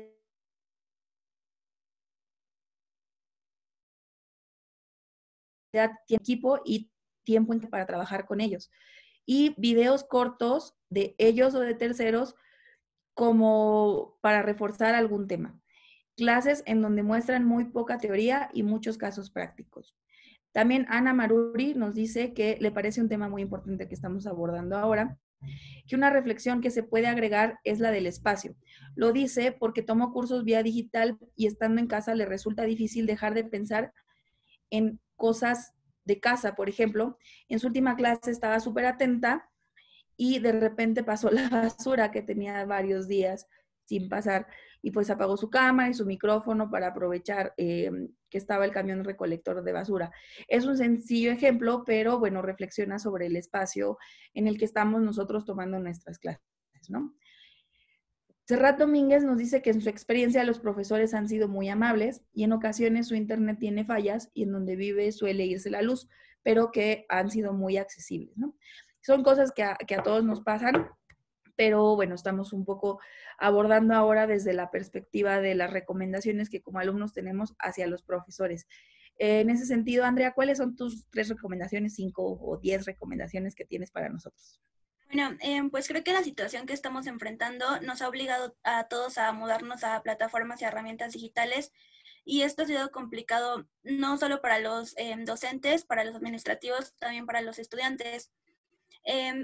tiene equipo y tiempo para trabajar con ellos. Y videos cortos de ellos o de terceros como para reforzar algún tema. Clases en donde muestran muy poca teoría y muchos casos prácticos. También Ana Maruri nos dice que le parece un tema muy importante que estamos abordando ahora, que una reflexión que se puede agregar es la del espacio. Lo dice porque tomó cursos vía digital y estando en casa le resulta difícil dejar de pensar en cosas de casa. Por ejemplo, en su última clase estaba súper atenta y de repente pasó la basura que tenía varios días sin pasar y pues apagó su cámara y su micrófono para aprovechar eh, que estaba el camión recolector de basura. Es un sencillo ejemplo, pero bueno, reflexiona sobre el espacio en el que estamos nosotros tomando nuestras clases, ¿no? Serrat Domínguez nos dice que en su experiencia los profesores han sido muy amables y en ocasiones su internet tiene fallas y en donde vive suele irse la luz, pero que han sido muy accesibles, ¿no? Son cosas que a, que a todos nos pasan, pero bueno, estamos un poco abordando ahora desde la perspectiva de las recomendaciones que como alumnos tenemos hacia los profesores. Eh, en ese sentido, Andrea, ¿cuáles son tus tres recomendaciones, cinco o diez recomendaciones que tienes para nosotros? Bueno, eh, pues creo que la situación que estamos enfrentando nos ha obligado a todos a mudarnos a plataformas y herramientas digitales y esto ha sido complicado no solo para los eh, docentes, para los administrativos, también para los estudiantes. Eh,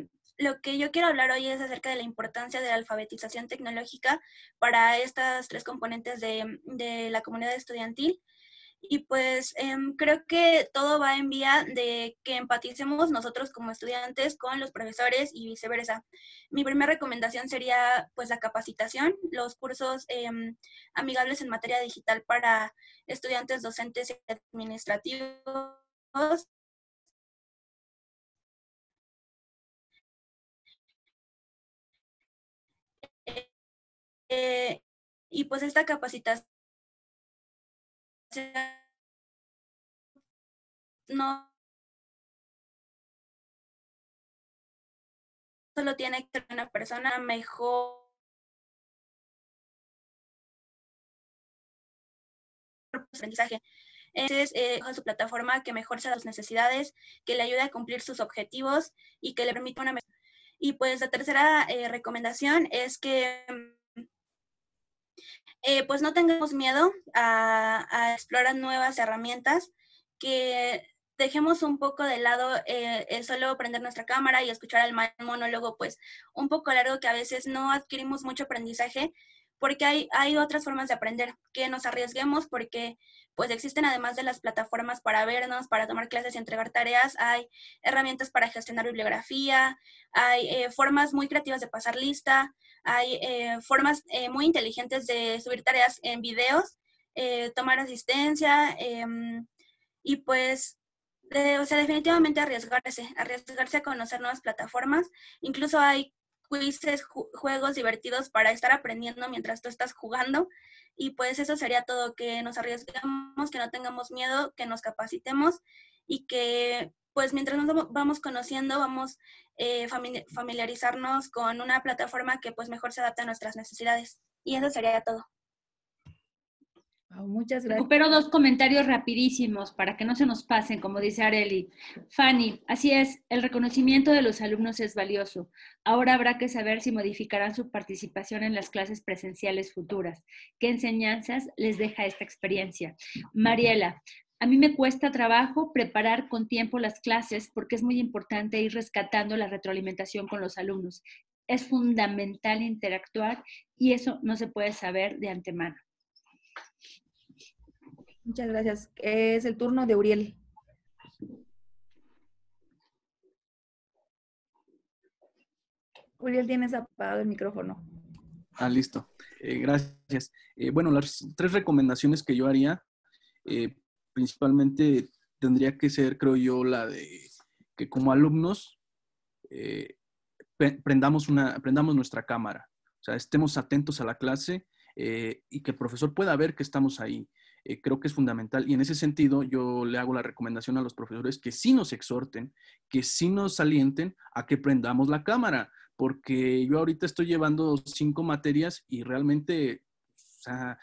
lo que yo quiero hablar hoy es acerca de la importancia de la alfabetización tecnológica para estas tres componentes de, de la comunidad estudiantil. Y pues eh, creo que todo va en vía de que empaticemos nosotros como estudiantes con los profesores y viceversa. Mi primera recomendación sería pues la capacitación, los cursos eh, amigables en materia digital para estudiantes, docentes y administrativos. Eh, eh, y pues esta capacitación no solo tiene que ser una persona mejor aprendizaje. Entonces, eh, su plataforma que mejor sea sus necesidades, que le ayude a cumplir sus objetivos y que le permita una... Y pues la tercera eh, recomendación es que eh, pues no tengamos miedo a, a explorar nuevas herramientas, que dejemos un poco de lado eh, el solo prender nuestra cámara y escuchar al monólogo pues un poco largo, que a veces no adquirimos mucho aprendizaje, porque hay, hay otras formas de aprender, que nos arriesguemos porque pues existen, además de las plataformas para vernos, para tomar clases y entregar tareas, hay herramientas para gestionar bibliografía, hay eh, formas muy creativas de pasar lista, hay eh, formas eh, muy inteligentes de subir tareas en videos, eh, tomar asistencia, eh, y pues, de, o sea, definitivamente arriesgarse, arriesgarse a conocer nuevas plataformas. Incluso hay quizzes, ju juegos divertidos para estar aprendiendo mientras tú estás jugando. Y pues eso sería todo, que nos arriesguemos, que no tengamos miedo, que nos capacitemos y que pues mientras nos vamos conociendo, vamos eh, familiarizarnos con una plataforma que pues mejor se adapte a nuestras necesidades. Y eso sería todo. Oh, muchas gracias. Recupero dos comentarios rapidísimos para que no se nos pasen, como dice Areli. Fanny, así es, el reconocimiento de los alumnos es valioso. Ahora habrá que saber si modificarán su participación en las clases presenciales futuras. ¿Qué enseñanzas les deja esta experiencia? Mariela, a mí me cuesta trabajo preparar con tiempo las clases porque es muy importante ir rescatando la retroalimentación con los alumnos. Es fundamental interactuar y eso no se puede saber de antemano. Muchas gracias. Es el turno de Uriel. Uriel, tienes apagado el micrófono. Ah, listo. Eh, gracias. Eh, bueno, las tres recomendaciones que yo haría, eh, principalmente tendría que ser, creo yo, la de que como alumnos eh, prendamos, una, prendamos nuestra cámara. O sea, estemos atentos a la clase eh, y que el profesor pueda ver que estamos ahí. Eh, creo que es fundamental, y en ese sentido yo le hago la recomendación a los profesores que sí nos exhorten, que sí nos alienten a que prendamos la cámara, porque yo ahorita estoy llevando cinco materias y realmente, o sea,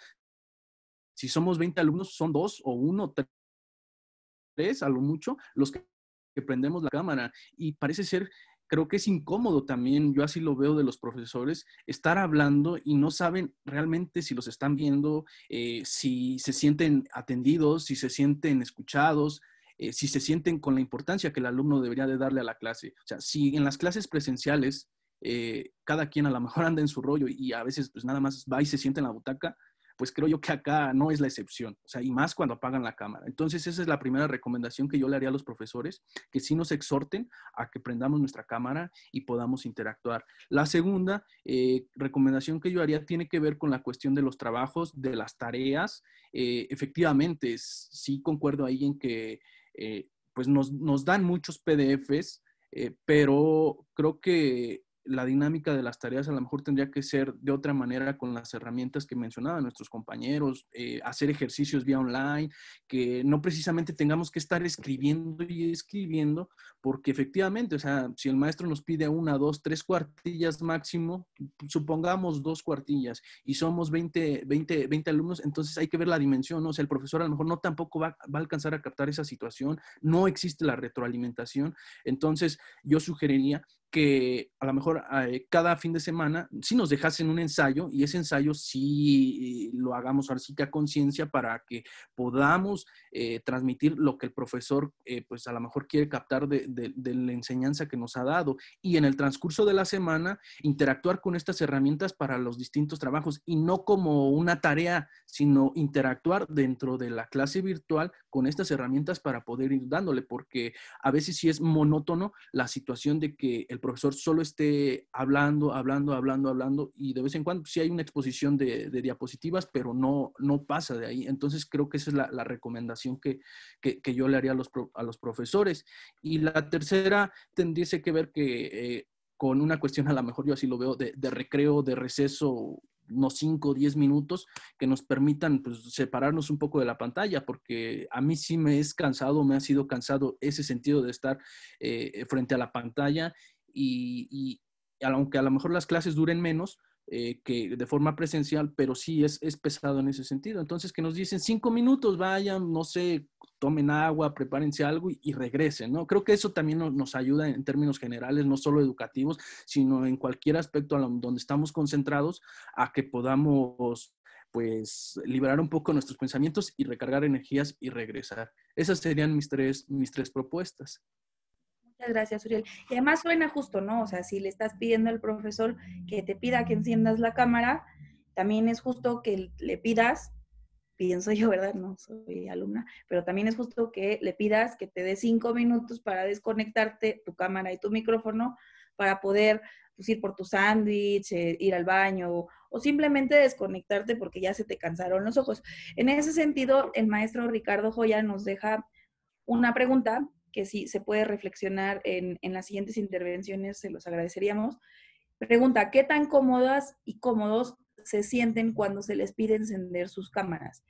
si somos veinte alumnos, son dos o uno, tres a lo mucho, los que, que prendemos la cámara, y parece ser... Creo que es incómodo también, yo así lo veo de los profesores, estar hablando y no saben realmente si los están viendo, eh, si se sienten atendidos, si se sienten escuchados, eh, si se sienten con la importancia que el alumno debería de darle a la clase. O sea, si en las clases presenciales eh, cada quien a lo mejor anda en su rollo y a veces pues nada más va y se sienta en la butaca, pues creo yo que acá no es la excepción, o sea, y más cuando apagan la cámara. Entonces, esa es la primera recomendación que yo le haría a los profesores, que sí nos exhorten a que prendamos nuestra cámara y podamos interactuar. La segunda eh, recomendación que yo haría tiene que ver con la cuestión de los trabajos, de las tareas. Eh, efectivamente, sí concuerdo ahí en que eh, pues nos, nos dan muchos P D Fs, eh, pero creo que la dinámica de las tareas a lo mejor tendría que ser de otra manera con las herramientas que mencionaban nuestros compañeros, eh, hacer ejercicios vía online, que no precisamente tengamos que estar escribiendo y escribiendo, porque efectivamente, o sea, si el maestro nos pide una, dos, tres cuartillas máximo, supongamos dos cuartillas, y somos veinte, veinte, veinte alumnos, entonces hay que ver la dimensión, ¿no? O sea, el profesor a lo mejor no tampoco va, va a alcanzar a captar esa situación, no existe la retroalimentación, entonces yo sugeriría que a lo mejor eh, cada fin de semana sí nos dejasen un ensayo y ese ensayo sí eh, lo hagamos ahora sí que a conciencia para que podamos eh, transmitir lo que el profesor eh, pues a lo mejor quiere captar de, de, de la enseñanza que nos ha dado y en el transcurso de la semana interactuar con estas herramientas para los distintos trabajos y no como una tarea, sino interactuar dentro de la clase virtual con estas herramientas para poder ir dándole, porque a veces sí es monótono la situación de que el profesor solo esté hablando, hablando, hablando, hablando, y de vez en cuando sí hay una exposición de, de diapositivas, pero no, no pasa de ahí. Entonces creo que esa es la, la recomendación que, que, que yo le haría a los, a los profesores. Y la tercera tendría que ver que eh, con una cuestión, a lo mejor yo así lo veo, de, de recreo, de receso, unos cinco o diez minutos que nos permitan pues, separarnos un poco de la pantalla, porque a mí sí me es cansado, me ha sido cansado ese sentido de estar eh, frente a la pantalla y, y aunque a lo mejor las clases duren menos eh, que de forma presencial, pero sí es, es pesado en ese sentido. Entonces que nos dicen cinco minutos, vayan, no sé, tomen agua, prepárense algo y, y regresen, ¿no? Creo que eso también nos, nos ayuda en términos generales, no solo educativos, sino en cualquier aspecto a lo, donde estamos concentrados, a que podamos pues liberar un poco nuestros pensamientos y recargar energías y regresar. Esas serían mis tres, mis tres propuestas. Muchas gracias, Uriel. Y además suena justo, ¿no? O sea, si le estás pidiendo al profesor que te pida que enciendas la cámara, también es justo que le pidas, pienso yo, ¿verdad? No soy alumna, pero también es justo que le pidas que te dé cinco minutos para desconectarte tu cámara y tu micrófono para poder pues, ir por tu sándwich, eh, ir al baño o, o simplemente desconectarte porque ya se te cansaron los ojos. En ese sentido, el maestro Ricardo Joya nos deja una pregunta que si se puede reflexionar en, en las siguientes intervenciones, se los agradeceríamos. Pregunta, ¿qué tan cómodas y cómodos se sienten cuando se les pide encender sus cámaras?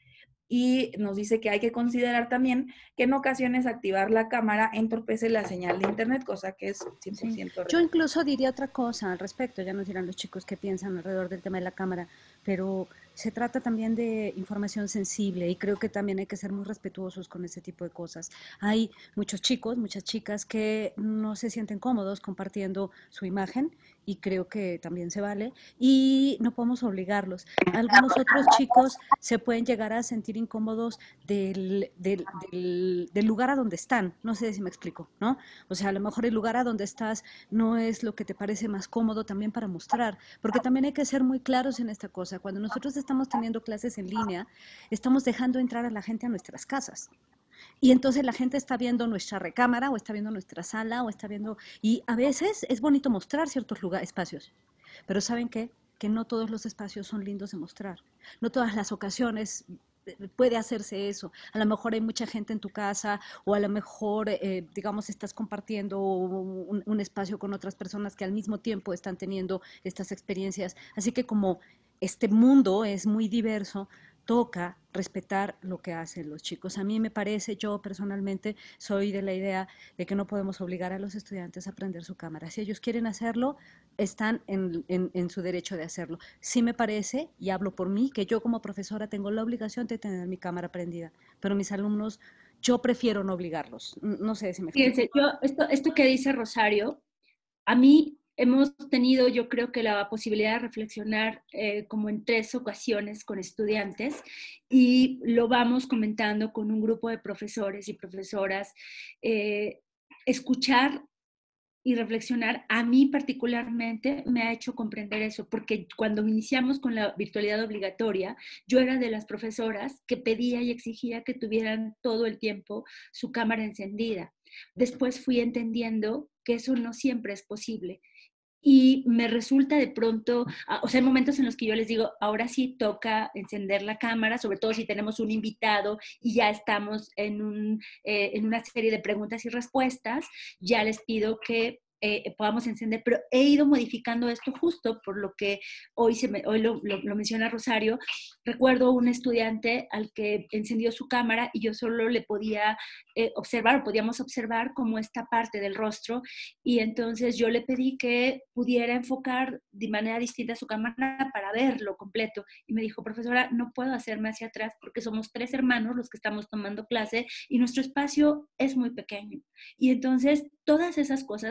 Y nos dice que hay que considerar también que en ocasiones activar la cámara entorpece la señal de internet, cosa que es cien por ciento sí. Yo incluso diría otra cosa al respecto, ya nos dirán los chicos qué piensan alrededor del tema de la cámara, pero se trata también de información sensible y creo que también hay que ser muy respetuosos con ese tipo de cosas. Hay muchos chicos, muchas chicas que no se sienten cómodos compartiendo su imagen y creo que también se vale y no podemos obligarlos. Algunos otros chicos se pueden llegar a sentir incómodos del, del, del, del lugar a donde están, no sé si me explico, ¿no? O sea, a lo mejor el lugar a donde estás no es lo que te parece más cómodo también para mostrar, porque también hay que ser muy claros en esta cosa. Cuando nosotros estamos teniendo clases en línea, estamos dejando entrar a la gente a nuestras casas. Y entonces la gente está viendo nuestra recámara o está viendo nuestra sala o está viendo... Y a veces es bonito mostrar ciertos lugares, espacios, pero ¿saben qué? Que no todos los espacios son lindos de mostrar. No todas las ocasiones puede hacerse eso. A lo mejor hay mucha gente en tu casa o a lo mejor, eh, digamos, estás compartiendo un, un espacio con otras personas que al mismo tiempo están teniendo estas experiencias. Así que como este mundo es muy diverso, toca respetar lo que hacen los chicos. A mí me parece, yo personalmente soy de la idea de que no podemos obligar a los estudiantes a prender su cámara. Si ellos quieren hacerlo, están en, en, en su derecho de hacerlo. Sí me parece, y hablo por mí, que yo como profesora tengo la obligación de tener mi cámara prendida, pero mis alumnos, yo prefiero no obligarlos. No sé si me explico. Fíjense, yo, esto, esto que dice Rosario, a mí hemos tenido, yo creo que la posibilidad de reflexionar eh, como en tres ocasiones con estudiantes y lo vamos comentando con un grupo de profesores y profesoras. Eh, escuchar y reflexionar a mí particularmente me ha hecho comprender eso, porque cuando iniciamos con la virtualidad obligatoria, yo era de las profesoras que pedía y exigía que tuvieran todo el tiempo su cámara encendida. Después fui entendiendo que eso no siempre es posible. Y me resulta de pronto, o sea, hay momentos en los que yo les digo, ahora sí toca encender la cámara, sobre todo si tenemos un invitado y ya estamos en, un, eh, en una serie de preguntas y respuestas, ya les pido que eh, podamos encender, pero he ido modificando esto justo por lo que hoy, se me, hoy lo, lo, lo menciona Rosario. Recuerdo un estudiante al que encendió su cámara y yo solo le podía eh, observar, podíamos observar como esta parte del rostro y entonces yo le pedí que pudiera enfocar de manera distinta su cámara para verlo completo y me dijo, profesora, no puedo hacerme hacia atrás porque somos tres hermanos los que estamos tomando clase y nuestro espacio es muy pequeño y entonces todas esas cosas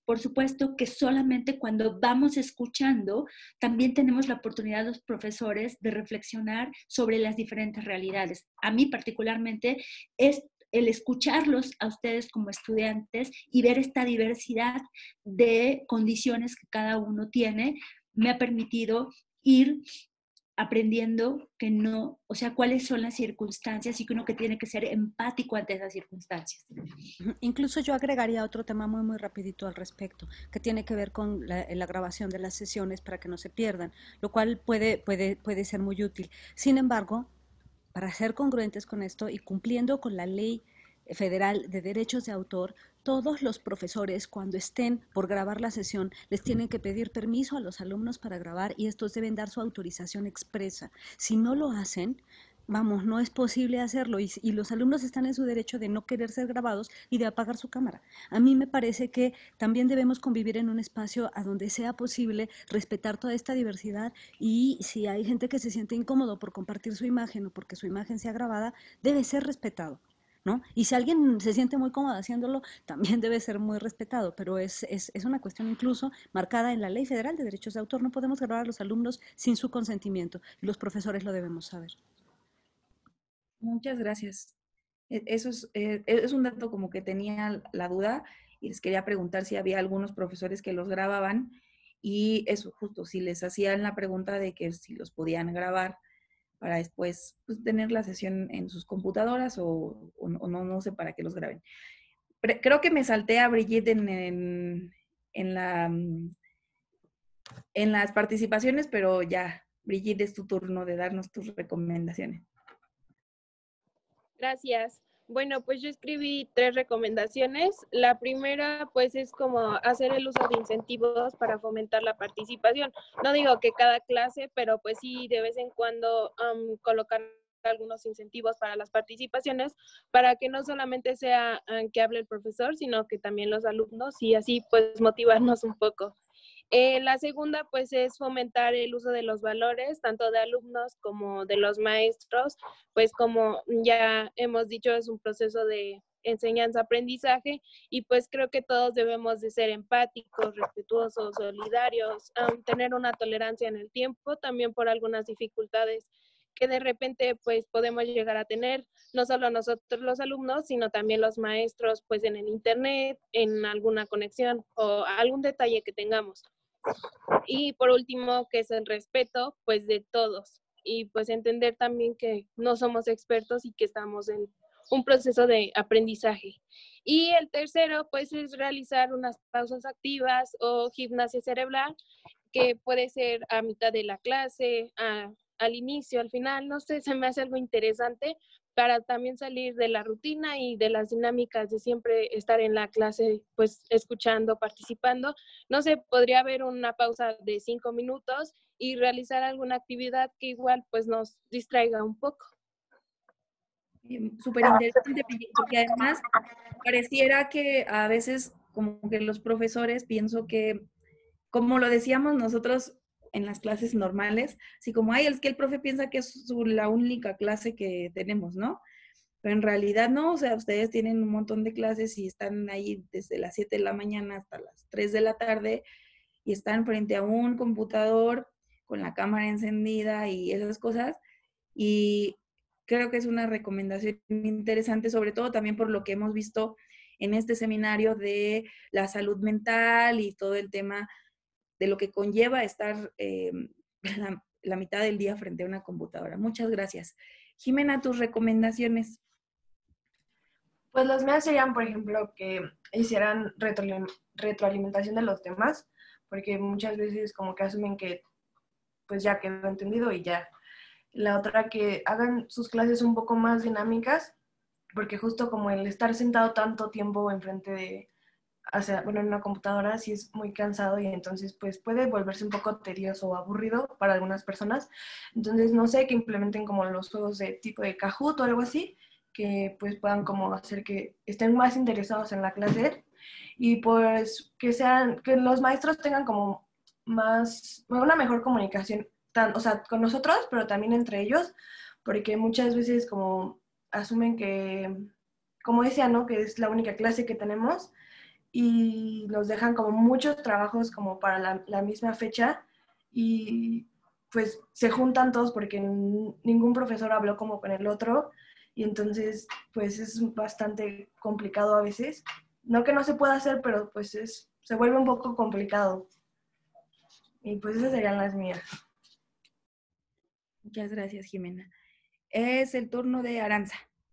por supuesto que solamente cuando vamos escuchando, también tenemos la oportunidad los profesores de reflexionar sobre las diferentes realidades. A mí particularmente es el escucharlos a ustedes como estudiantes y ver esta diversidad de condiciones que cada uno tiene, me ha permitido ir aprendiendo que no, o sea, cuáles son las circunstancias y que uno que tiene que ser empático ante esas circunstancias. Incluso yo agregaría otro tema muy, muy rapidito al respecto, que tiene que ver con la, la grabación de las sesiones para que no se pierdan, lo cual puede, puede, puede ser muy útil. Sin embargo, para ser congruentes con esto y cumpliendo con la ley federal de derechos de autor, todos los profesores cuando estén por grabar la sesión les tienen que pedir permiso a los alumnos para grabar y estos deben dar su autorización expresa. Si no lo hacen, vamos, no es posible hacerlo y, y los alumnos están en su derecho de no querer ser grabados y de apagar su cámara. A mí me parece que también debemos convivir en un espacio a donde sea posible respetar toda esta diversidad y si hay gente que se siente incómodo por compartir su imagen o porque su imagen sea grabada, debe ser respetado, ¿no? Y si alguien se siente muy cómodo haciéndolo, también debe ser muy respetado, pero es, es, es una cuestión incluso marcada en la Ley Federal de Derechos de Autor. No podemos grabar a los alumnos sin su consentimiento y los profesores lo debemos saber. Muchas gracias. Eso es, es un dato como que tenía la duda y les quería preguntar si había algunos profesores que los grababan y eso justo, si les hacían la pregunta de que si los podían grabar para después pues, tener la sesión en sus computadoras o, o, o no, no sé para qué los graben. Pero creo que me salté a Brigitte en, en, en, la, en las participaciones, pero ya, Brigitte, es tu turno de darnos tus recomendaciones. Gracias. Bueno, pues yo escribí tres recomendaciones. La primera, pues, es como hacer el uso de incentivos para fomentar la participación. No digo que cada clase, pero pues sí, de vez en cuando um, colocar algunos incentivos para las participaciones, para que no solamente sea um, que hable el profesor, sino que también los alumnos y así pues motivarnos un poco. Eh, la segunda, pues, es fomentar el uso de los valores, tanto de alumnos como de los maestros, pues como ya hemos dicho, es un proceso de enseñanza-aprendizaje y pues creo que todos debemos de ser empáticos, respetuosos, solidarios, um, tener una tolerancia en el tiempo, también por algunas dificultades que de repente pues podemos llegar a tener, no solo nosotros los alumnos, sino también los maestros pues en el internet, en alguna conexión o algún detalle que tengamos. Y por último, que es el respeto pues de todos y pues entender también que no somos expertos y que estamos en un proceso de aprendizaje. Y el tercero pues es realizar unas pausas activas o gimnasia cerebral que puede ser a mitad de la clase, a, al inicio, al final, no sé, se me hace algo interesante para también salir de la rutina y de las dinámicas de siempre estar en la clase, pues escuchando, participando. No sé, podría haber una pausa de cinco minutos y realizar alguna actividad que igual pues nos distraiga un poco. Súper interesante, porque además pareciera que a veces como que los profesores, pienso que, como lo decíamos nosotros en las clases normales, así como, ay, es que el profe piensa que es su, la única clase que tenemos, ¿no? Pero en realidad no, o sea, ustedes tienen un montón de clases y están ahí desde las siete de la mañana hasta las tres de la tarde y están frente a un computador con la cámara encendida y esas cosas. Y creo que es una recomendación interesante, sobre todo también por lo que hemos visto en este seminario de la salud mental y todo el tema de lo que conlleva estar eh, la, la mitad del día frente a una computadora. Muchas gracias. Jimena, tus recomendaciones. Pues las mías serían, por ejemplo, que hicieran retroalimentación de los temas, porque muchas veces como que asumen que pues ya quedó entendido y ya. La otra, que hagan sus clases un poco más dinámicas, porque justo como el estar sentado tanto tiempo enfrente de, o sea, bueno, en una computadora sí es muy cansado y entonces pues puede volverse un poco tedioso o aburrido para algunas personas. Entonces no sé, que implementen como los juegos de tipo de Kahoot o algo así, que pues puedan como hacer que estén más interesados en la clase y pues que sean, que los maestros tengan como más, una mejor comunicación, tan, o sea, con nosotros, pero también entre ellos, porque muchas veces como asumen que, como decía, ¿no? Que es la única clase que tenemos. y nos dejan como muchos trabajos como para la, la misma fecha y pues se juntan todos porque ningún profesor habló como con el otro y entonces pues es bastante complicado a veces. No que no se pueda hacer, pero pues es, se vuelve un poco complicado. Y pues esas serían las mías. Muchas gracias, Jimena. Es el turno de Aranza.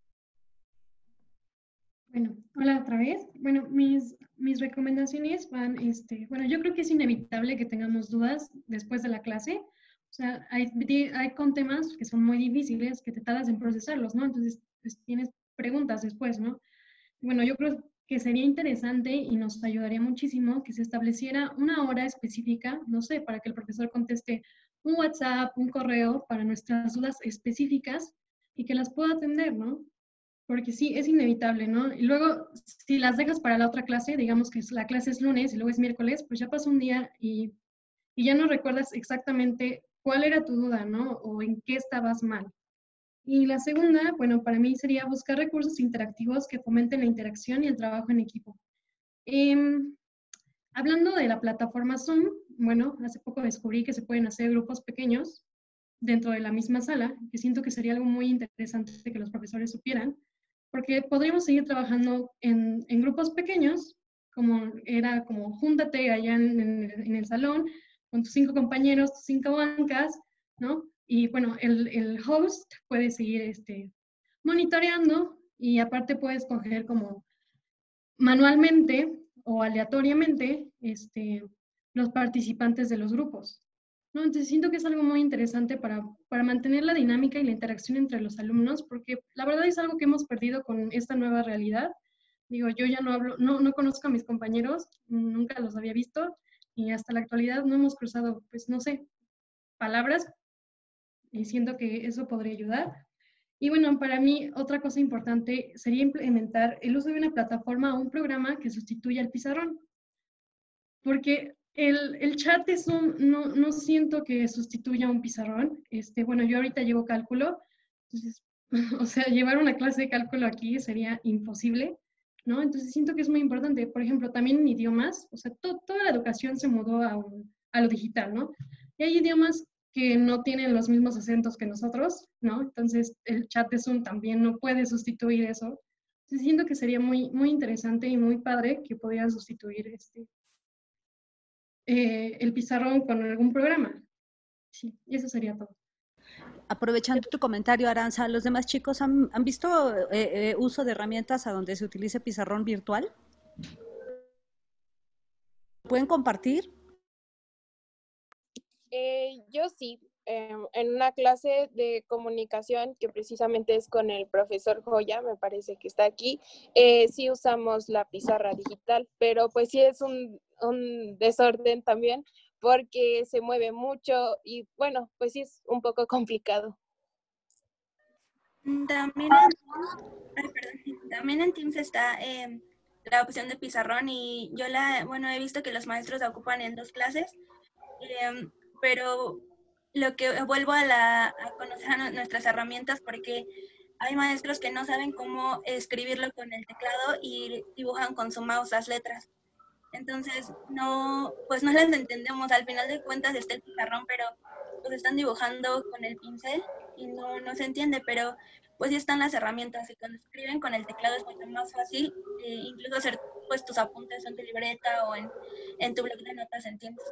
Bueno, hola otra vez. Bueno, mis, mis recomendaciones van, este, bueno, yo creo que es inevitable que tengamos dudas después de la clase. O sea, hay, hay con temas que son muy difíciles, que te tardas en procesarlos, ¿no? Entonces, pues, tienes preguntas después, ¿no? Bueno, yo creo que sería interesante y nos ayudaría muchísimo que se estableciera una hora específica, no sé, para que el profesor conteste un WhatsApp, un correo para nuestras dudas específicas y que las pueda atender, ¿no? Porque sí, es inevitable, ¿no? Y luego, si las dejas para la otra clase, digamos que la clase es lunes y luego es miércoles, pues ya pasó un día y, y ya no recuerdas exactamente cuál era tu duda, ¿no? O en qué estabas mal. Y la segunda, bueno, para mí sería buscar recursos interactivos que fomenten la interacción y el trabajo en equipo. Eh, hablando de la plataforma Zoom, bueno, hace poco descubrí que se pueden hacer grupos pequeños dentro de la misma sala, que siento que sería algo muy interesante que los profesores supieran, porque podríamos seguir trabajando en, en grupos pequeños, como era como júntate allá en, en, en el salón con tus cinco compañeros, tus cinco bancas, ¿no? Y bueno, el, el host puede seguir este, monitoreando y aparte puedes escoger como manualmente o aleatoriamente este, los participantes de los grupos, ¿no? Entonces siento que es algo muy interesante para, para mantener la dinámica y la interacción entre los alumnos, porque la verdad es algo que hemos perdido con esta nueva realidad. Digo, yo ya no hablo, no, no conozco a mis compañeros, nunca los había visto y hasta la actualidad no hemos cruzado, pues no sé, palabras y siento que eso podría ayudar. Y bueno, para mí otra cosa importante sería implementar el uso de una plataforma o un programa que sustituya al pizarrón. Porque el, el chat de Zoom no, no siento que sustituya un pizarrón. Este, bueno, yo ahorita llevo cálculo, entonces, o sea, llevar una clase de cálculo aquí sería imposible, ¿no? Entonces siento que es muy importante. Por ejemplo, también en idiomas, o sea, to, toda la educación se mudó a, un, a lo digital, ¿no? Y hay idiomas que no tienen los mismos acentos que nosotros, ¿no? Entonces el chat de Zoom también no puede sustituir eso. Entonces siento que sería muy, muy interesante y muy padre que pudieran sustituir este, eh, el pizarrón con algún programa. Sí, y eso sería todo. Aprovechando tu comentario, Aranza, ¿los demás chicos han, han visto eh, eh, uso de herramientas a donde se utilice pizarrón virtual? ¿Pueden compartir? Eh, yo sí, eh, en una clase de comunicación que precisamente es con el profesor Joya, me parece que está aquí, eh, sí usamos la pizarra digital, pero pues sí es un, un desorden también porque se mueve mucho y bueno, pues sí es un poco complicado. También en, ay, perdón, también en Teams está eh, la opción de pizarrón y yo la, bueno, he visto que los maestros la ocupan en dos clases, eh, pero lo que vuelvo a, la, a conocer a nuestras herramientas porque hay maestros que no saben cómo escribirlo con el teclado y dibujan con su mouse las letras. Entonces, no, pues no las entendemos. Al final de cuentas está el pizarrón, pero pues están dibujando con el pincel y no, no se entiende, pero pues sí están las herramientas y cuando escriben con el teclado es mucho más fácil, eh, incluso hacer pues tus apuntes en tu libreta o en, en tu blog de notas en Teams.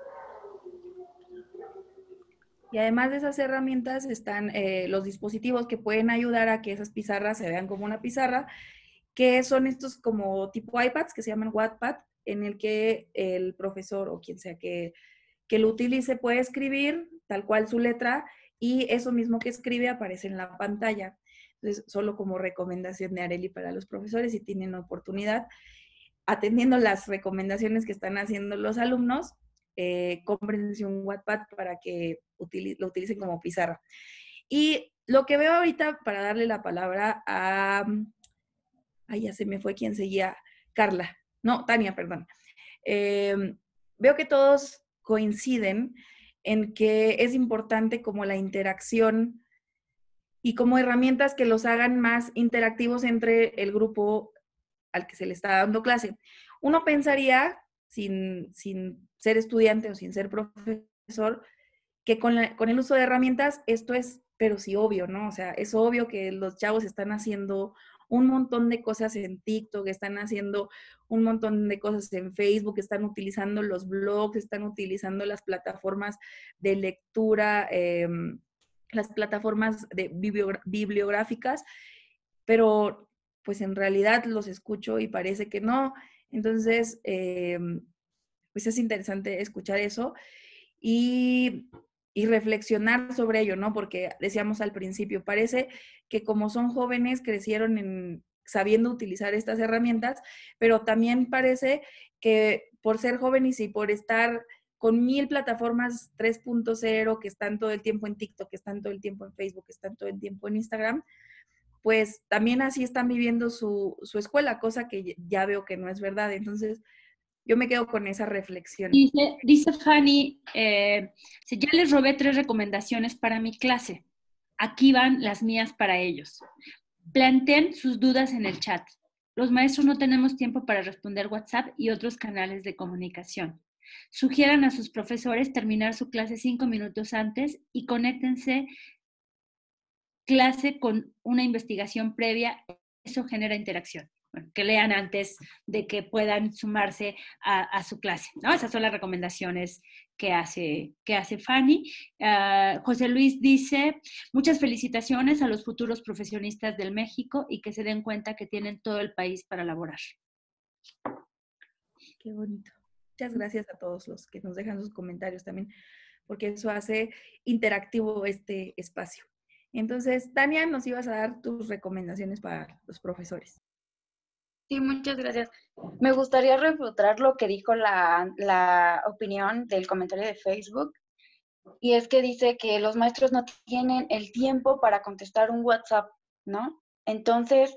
Y además de esas herramientas están eh, los dispositivos que pueden ayudar a que esas pizarras se vean como una pizarra, que son estos como tipo iPads que se llaman Wattpad, en el que el profesor o quien sea que, que lo utilice puede escribir tal cual su letra y eso mismo que escribe aparece en la pantalla. Entonces, solo como recomendación de Areli para los profesores, si tienen oportunidad, atendiendo las recomendaciones que están haciendo los alumnos, eh, cómprense un Wattpad para que utiliz- lo utilicen como pizarra. Y lo que veo ahorita, para darle la palabra a... Ay, ya se me fue quien seguía. Carla. No, Tania, perdón. Eh, veo que todos coinciden en que es importante como la interacción y como herramientas que los hagan más interactivos entre el grupo al que se le está dando clase. uno pensaría, sin, sin ser estudiante o sin ser profesor, que con, la, con el uso de herramientas esto es, pero sí obvio, ¿no? O sea, es obvio que los chavos están haciendo un montón de cosas en TikTok, están haciendo un montón de cosas en Facebook, están utilizando los blogs, están utilizando las plataformas de lectura, eh, las plataformas de bibliográficas, pero pues en realidad los escucho y parece que no. Entonces, eh, pues es interesante escuchar eso y, y reflexionar sobre ello, ¿no? Porque decíamos al principio, parece que como son jóvenes crecieron en, sabiendo utilizar estas herramientas, pero también parece que por ser jóvenes y por estar con mil plataformas tres punto cero que están todo el tiempo en TikTok, que están todo el tiempo en Facebook, que están todo el tiempo en Instagram, pues también así están viviendo su, su escuela, cosa que ya veo que no es verdad. Entonces, yo me quedo con esa reflexión. Dice, dice Fanny, eh, si ya les robé tres recomendaciones para mi clase, aquí van las mías para ellos. Planteen sus dudas en el chat. Los maestros no tenemos tiempo para responder WhatsApp y otros canales de comunicación. Sugieran a sus profesores terminar su clase cinco minutos antes y conéctense clase con una investigación previa. Eso genera interacción. Bueno, que lean antes de que puedan sumarse a, a su clase, ¿no? Esas son las recomendaciones que hace, que hace Fanny. Uh, José Luis dice, muchas felicitaciones a los futuros profesionistas del México y que se den cuenta que tienen todo el país para laborar. Qué bonito. Muchas gracias a todos los que nos dejan sus comentarios también, porque eso hace interactivo este espacio. Entonces, Tania, nos ibas a dar tus recomendaciones para los profesores. Sí, muchas gracias. Me gustaría refutar lo que dijo la, la opinión del comentario de Facebook, y es que dice que los maestros no tienen el tiempo para contestar un WhatsApp, ¿no? Entonces,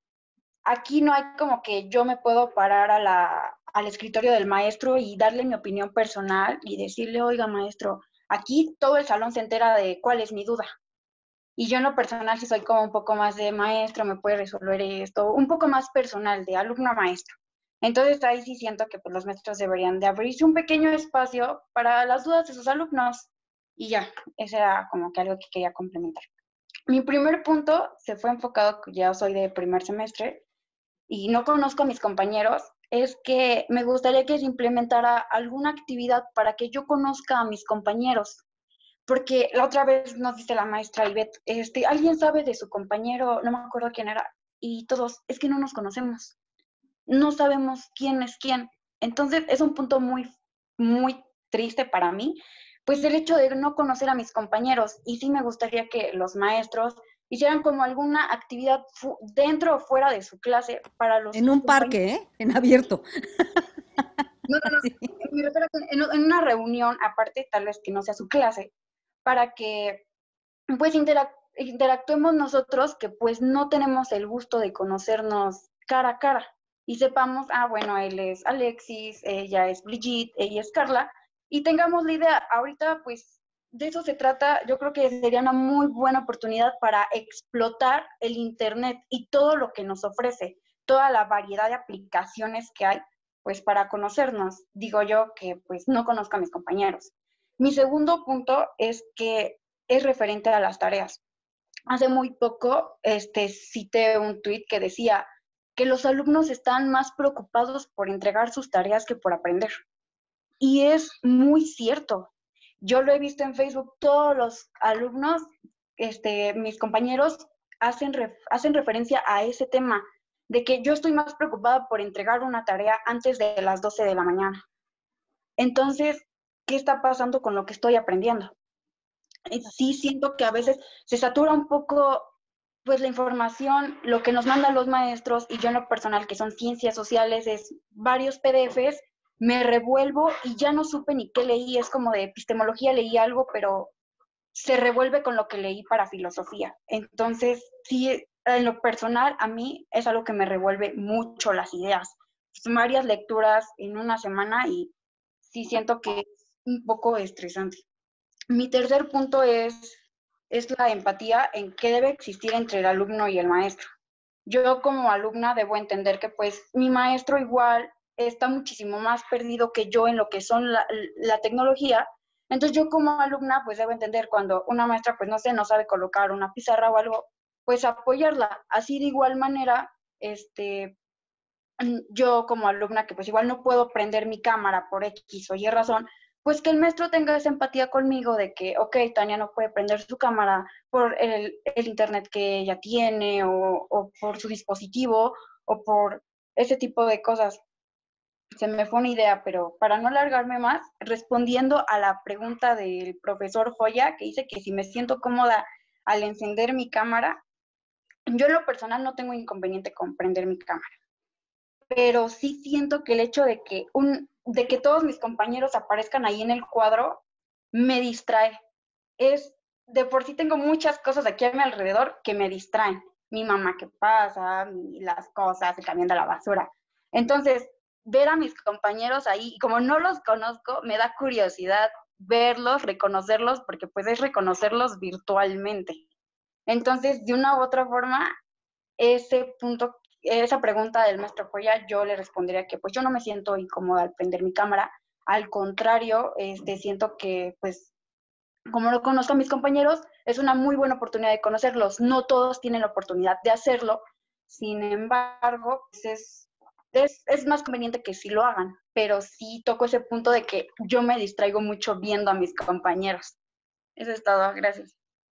aquí no hay como que yo me puedo parar a la, al escritorio del maestro y darle mi opinión personal y decirle, oiga, maestro, aquí todo el salón se entera de cuál es mi duda. Y yo en lo personal sí soy como un poco más de maestro, me puede resolver esto, un poco más personal, de alumno a maestro. Entonces ahí sí siento que pues, los maestros deberían de abrirse un pequeño espacio para las dudas de sus alumnos. Y ya, ese era como que algo que quería complementar. Mi primer punto se fue enfocado, que ya soy de primer semestre y no conozco a mis compañeros, es que me gustaría que se implementara alguna actividad para que yo conozca a mis compañeros. Porque la otra vez nos dice la maestra Ivette, este, ¿alguien sabe de su compañero? No me acuerdo quién era. Y todos, es que no nos conocemos. No sabemos quién es quién. Entonces, es un punto muy, muy triste para mí, pues el hecho de no conocer a mis compañeros. Y sí me gustaría que los maestros hicieran como alguna actividad dentro o fuera de su clase para los En un parque, ¿eh? En abierto. No, no, no. Sí. Me refiero a que en, en una reunión, aparte, tal vez que no sea su clase, para que pues interac interactuemos nosotros que pues no tenemos el gusto de conocernos cara a cara y sepamos, ah, bueno, él es Alexis, ella es Brigitte, ella es Carla, y tengamos la idea. Ahorita pues de eso se trata. Yo creo que sería una muy buena oportunidad para explotar el internet y todo lo que nos ofrece, toda la variedad de aplicaciones que hay pues para conocernos. Digo yo que pues no conozco a mis compañeros. Mi segundo punto es que es referente a las tareas. Hace muy poco este, cité un tuit que decía que los alumnos están más preocupados por entregar sus tareas que por aprender. Y es muy cierto. Yo lo he visto en Facebook, todos los alumnos, este, mis compañeros, hacen, ref, hacen referencia a ese tema, de que yo estoy más preocupada por entregar una tarea antes de las doce de la mañana. Entonces, ¿qué está pasando con lo que estoy aprendiendo? Sí siento que a veces se satura un poco pues la información, lo que nos mandan los maestros, y yo en lo personal, que son ciencias sociales, es varios P D Fs, me revuelvo y ya no supe ni qué leí. Es como de epistemología leí algo, pero se revuelve con lo que leí para filosofía. Entonces, sí, en lo personal, a mí es algo que me revuelve mucho las ideas. Varias lecturas en una semana y sí siento que es un poco estresante. Mi tercer punto es, es la empatía en qué debe existir entre el alumno y el maestro. Yo como alumna debo entender que pues mi maestro igual está muchísimo más perdido que yo en lo que son la, la tecnología. Entonces yo como alumna pues debo entender cuando una maestra pues no sé, no sabe colocar una pizarra o algo, pues apoyarla. Así de igual manera, este, yo como alumna que pues igual no puedo prender mi cámara por X o Y razón, pues que el maestro tenga esa empatía conmigo de que, ok, Tania no puede prender su cámara por el, el internet que ella tiene o, o por su dispositivo o por ese tipo de cosas. Se me fue una idea, pero para no alargarme más, respondiendo a la pregunta del profesor Joya, que dice que si me siento cómoda al encender mi cámara, yo en lo personal no tengo inconveniente con prender mi cámara, pero sí siento que el hecho de que, un, de que todos mis compañeros aparezcan ahí en el cuadro me distrae. Es, de por sí tengo muchas cosas aquí a mi alrededor que me distraen. Mi mamá que pasa, mi, las cosas, el camión de la basura. Entonces, ver a mis compañeros ahí, y como no los conozco, me da curiosidad verlos, reconocerlos, porque pues es reconocerlos virtualmente. Entonces, de una u otra forma, ese punto, esa pregunta del maestro Joya, yo le respondería que pues yo no me siento incómoda al prender mi cámara, al contrario, este, siento que pues como no conozco a mis compañeros, es una muy buena oportunidad de conocerlos. No todos tienen la oportunidad de hacerlo, sin embargo, pues es, es, es más conveniente que sí lo hagan, pero sí toco ese punto de que yo me distraigo mucho viendo a mis compañeros. Eso es todo, gracias.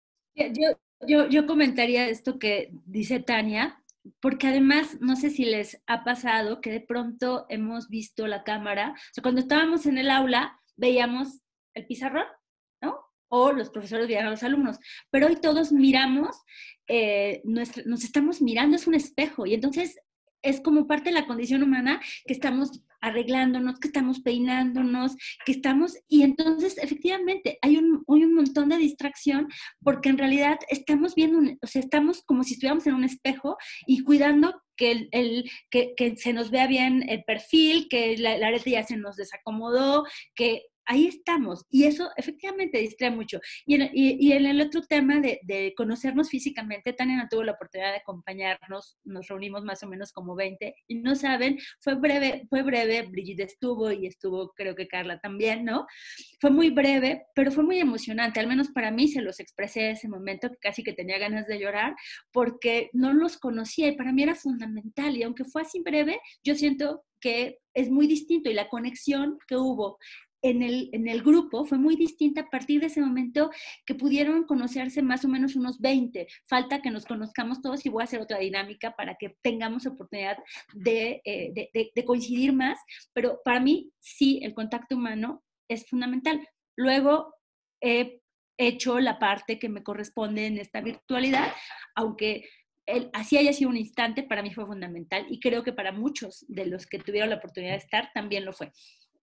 Yo, yo, yo comentaría esto que dice Tania, porque además no sé si les ha pasado que de pronto hemos visto la cámara, o sea, cuando estábamos en el aula veíamos el pizarrón, ¿no? O los profesores veían a los alumnos, pero hoy todos miramos, eh, nuestra, nos estamos mirando, es un espejo, y entonces es como parte de la condición humana que estamos arreglándonos, que estamos peinándonos, que estamos, y entonces efectivamente hay un, hay un montón de distracción porque en realidad estamos viendo, un, o sea, estamos como si estuviéramos en un espejo y cuidando que, el, el, que, que se nos vea bien el perfil, que la, la arete ya se nos desacomodó, que ahí estamos, y eso efectivamente distrae mucho. Y en, y, y en el otro tema de, de conocernos físicamente, Tania no tuvo la oportunidad de acompañarnos, nos reunimos más o menos como veinte, y no saben, fue breve, fue breve, Brigitte estuvo, y estuvo creo que Carla también, ¿no? Fue muy breve, pero fue muy emocionante, al menos para mí se los expresé en ese momento, que casi que tenía ganas de llorar, porque no los conocía, y para mí era fundamental, y aunque fue así breve, yo siento que es muy distinto, y la conexión que hubo En el, en el grupo fue muy distinta a partir de ese momento que pudieron conocerse más o menos unos veinte. Falta que nos conozcamos todos y voy a hacer otra dinámica para que tengamos oportunidad de, eh, de, de, de coincidir más, pero para mí sí, el contacto humano es fundamental. Luego he hecho la parte que me corresponde en esta virtualidad, aunque el, así haya sido un instante, para mí fue fundamental y creo que para muchos de los que tuvieron la oportunidad de estar también lo fue.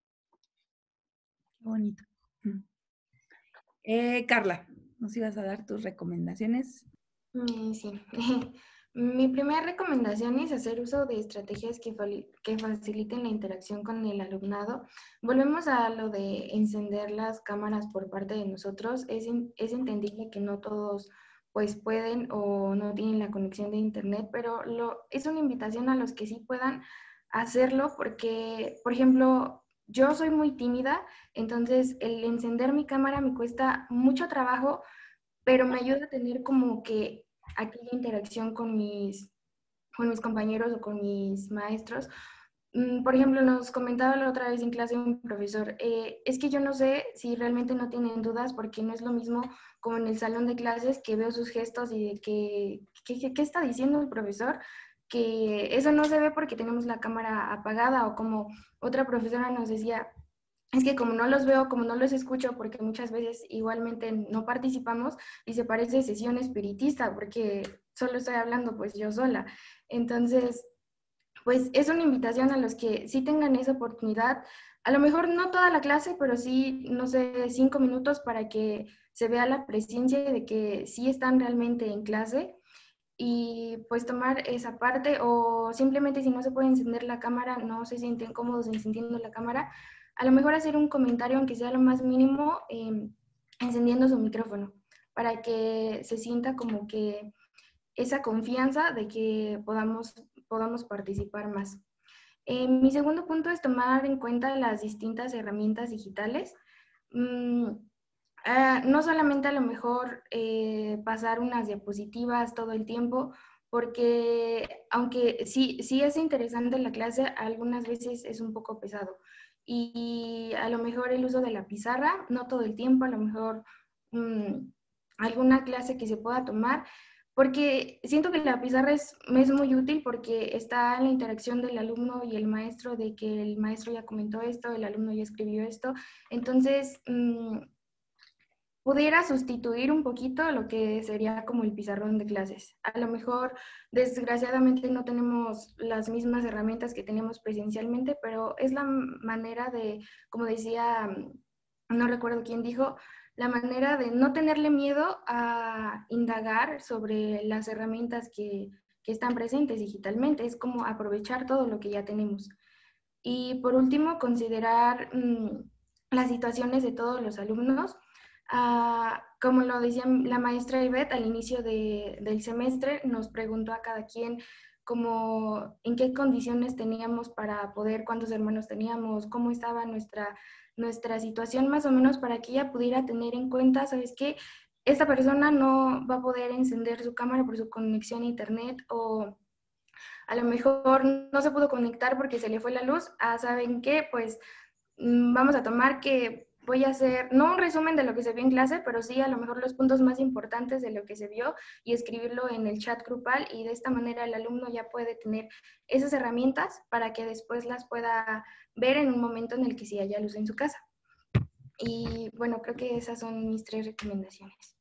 Qué bonito. Eh, Carla, ¿nos ibas a dar tus recomendaciones? Mm, sí. Mi primera recomendación es hacer uso de estrategias que, que faciliten la interacción con el alumnado. Volvemos a lo de encender las cámaras por parte de nosotros. Es, es entendible que no todos pues pueden o no tienen la conexión de internet, pero lo, es una invitación a los que sí puedan hacerlo porque, por ejemplo, yo soy muy tímida, entonces el encender mi cámara me cuesta mucho trabajo, pero me ayuda a tener como que aquella interacción con mis, con mis compañeros o con mis maestros. Por ejemplo, nos comentaba la otra vez en clase un profesor, eh, es que yo no sé si realmente no tienen dudas porque no es lo mismo como en el salón de clases que veo sus gestos y de que, ¿qué, qué está diciendo el profesor? Que eso no se ve porque tenemos la cámara apagada, o como otra profesora nos decía, es que como no los veo, como no los escucho, porque muchas veces igualmente no participamos, y se parece sesión espiritista, porque solo estoy hablando pues yo sola. Entonces, pues es una invitación a los que sí tengan esa oportunidad, a lo mejor no toda la clase, pero sí, no sé, cinco minutos para que se vea la presencia de que sí están realmente en clase, y pues tomar esa parte, o simplemente si no se puede encender la cámara, no se sienten cómodos encendiendo la cámara, a lo mejor hacer un comentario, aunque sea lo más mínimo, eh, encendiendo su micrófono, para que se sienta como que esa confianza de que podamos, podamos participar más. Eh, mi segundo punto es tomar en cuenta las distintas herramientas digitales. Mm, uh, no solamente a lo mejor eh, pasar unas diapositivas todo el tiempo, porque aunque sí, sí es interesante la clase, algunas veces es un poco pesado. Y a lo mejor el uso de la pizarra, no todo el tiempo, a lo mejor mmm, alguna clase que se pueda tomar, porque siento que la pizarra es, es muy útil porque está en la interacción del alumno y el maestro, de que el maestro ya comentó esto, el alumno ya escribió esto. Entonces, mmm, pudiera sustituir un poquito lo que sería como el pizarrón de clases. A lo mejor, desgraciadamente, no tenemos las mismas herramientas que teníamos presencialmente, pero es la manera de, como decía, no recuerdo quién dijo, la manera de no tenerle miedo a indagar sobre las herramientas que, que están presentes digitalmente. Es como aprovechar todo lo que ya tenemos. Y por último, considerar mmm, las situaciones de todos los alumnos. Uh, como lo decía la maestra Ivette al inicio de, del semestre, nos preguntó a cada quien como en qué condiciones teníamos para poder, cuántos hermanos teníamos, cómo estaba nuestra, nuestra situación más o menos, para que ella pudiera tener en cuenta, ¿sabes qué? Esta persona no va a poder encender su cámara por su conexión a internet, o a lo mejor no se pudo conectar porque se le fue la luz. Ah, ¿saben qué? Pues vamos a tomar que voy a hacer, no un resumen de lo que se vio en clase, pero sí a lo mejor los puntos más importantes de lo que se vio y escribirlo en el chat grupal, y de esta manera el alumno ya puede tener esas herramientas para que después las pueda ver en un momento en el que sí haya luz en su casa. Y bueno, creo que esas son mis tres recomendaciones.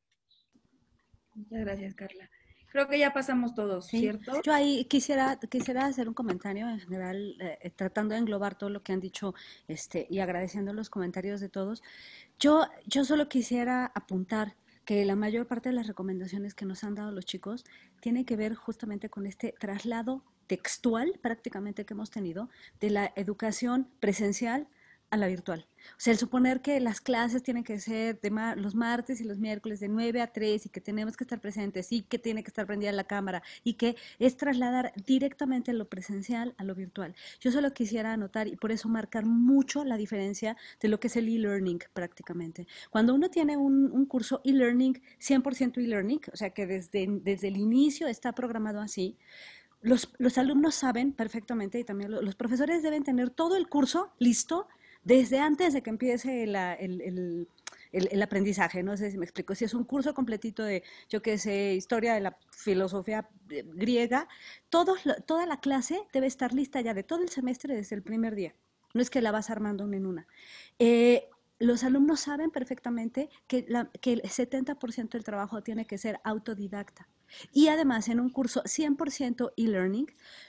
Muchas gracias, Carla. Creo que ya pasamos todos, Sí. ¿cierto? Yo ahí quisiera, quisiera hacer un comentario en general, eh, tratando de englobar todo lo que han dicho este, y agradeciendo los comentarios de todos. Yo, yo solo quisiera apuntar que la mayor parte de las recomendaciones que nos han dado los chicos tiene que ver justamente con este traslado textual prácticamente que hemos tenido de la educación presencial a la virtual. O sea, el suponer que las clases tienen que ser de mar los martes y los miércoles de nueve a tres y que tenemos que estar presentes y que tiene que estar prendida la cámara y que es trasladar directamente lo presencial a lo virtual. Yo solo quisiera anotar y por eso marcar mucho la diferencia de lo que es el e-learning prácticamente. Cuando uno tiene un, un curso e-learning, cien por ciento e-learning, o sea que desde, desde el inicio está programado así, los, los alumnos saben perfectamente y también los, los profesores deben tener todo el curso listo desde antes de que empiece la, el, el, el, el aprendizaje. No sé si me explico. Si es un curso completito de, yo qué sé, historia de la filosofía griega, todo, toda la clase debe estar lista ya de todo el semestre desde el primer día. No es que la vas armando una en una. Eh, los alumnos saben perfectamente que, la, que el setenta por ciento del trabajo tiene que ser autodidacta. Y además, en un curso cien por ciento e-learning,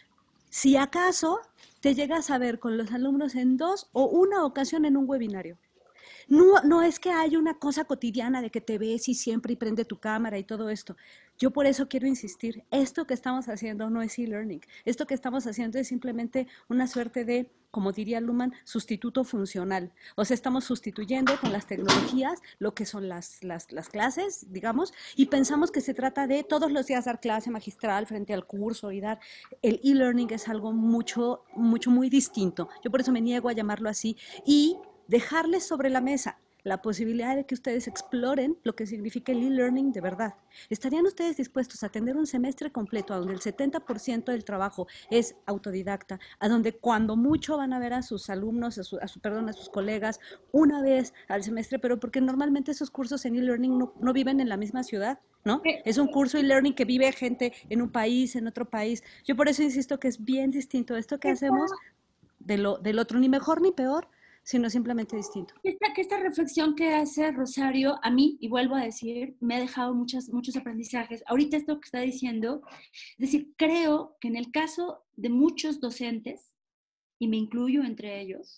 si acaso te llegas a ver con los alumnos en dos o una ocasión en un webinario. No, no es que haya una cosa cotidiana de que te ves y siempre y prende tu cámara y todo esto. Yo por eso quiero insistir, esto que estamos haciendo no es e-learning. Esto que estamos haciendo es simplemente una suerte de, como diría Luhmann, sustituto funcional. O sea, estamos sustituyendo con las tecnologías lo que son las, las, las clases, digamos, y pensamos que se trata de todos los días dar clase magistral frente al curso y dar. El e-learning es algo mucho, mucho, muy distinto. Yo por eso me niego a llamarlo así y dejarles sobre la mesa la posibilidad de que ustedes exploren lo que significa el e-learning de verdad. ¿Estarían ustedes dispuestos a tener un semestre completo a donde el setenta por ciento del trabajo es autodidacta, a donde cuando mucho van a ver a sus alumnos, a, su, a, su, perdón, a sus colegas una vez al semestre, pero porque normalmente esos cursos en e-learning no, no viven en la misma ciudad, ¿no? Es un curso e-learning que vive gente en un país, en otro país. Yo por eso insisto que es bien distinto esto que hacemos de lo, del otro, ni mejor ni peor, sino simplemente distinto. Esta, que esta reflexión que hace Rosario, a mí, y vuelvo a decir, me ha dejado muchas, muchos aprendizajes. Ahorita esto que está diciendo, es decir, creo que en el caso de muchos docentes, y me incluyo entre ellos,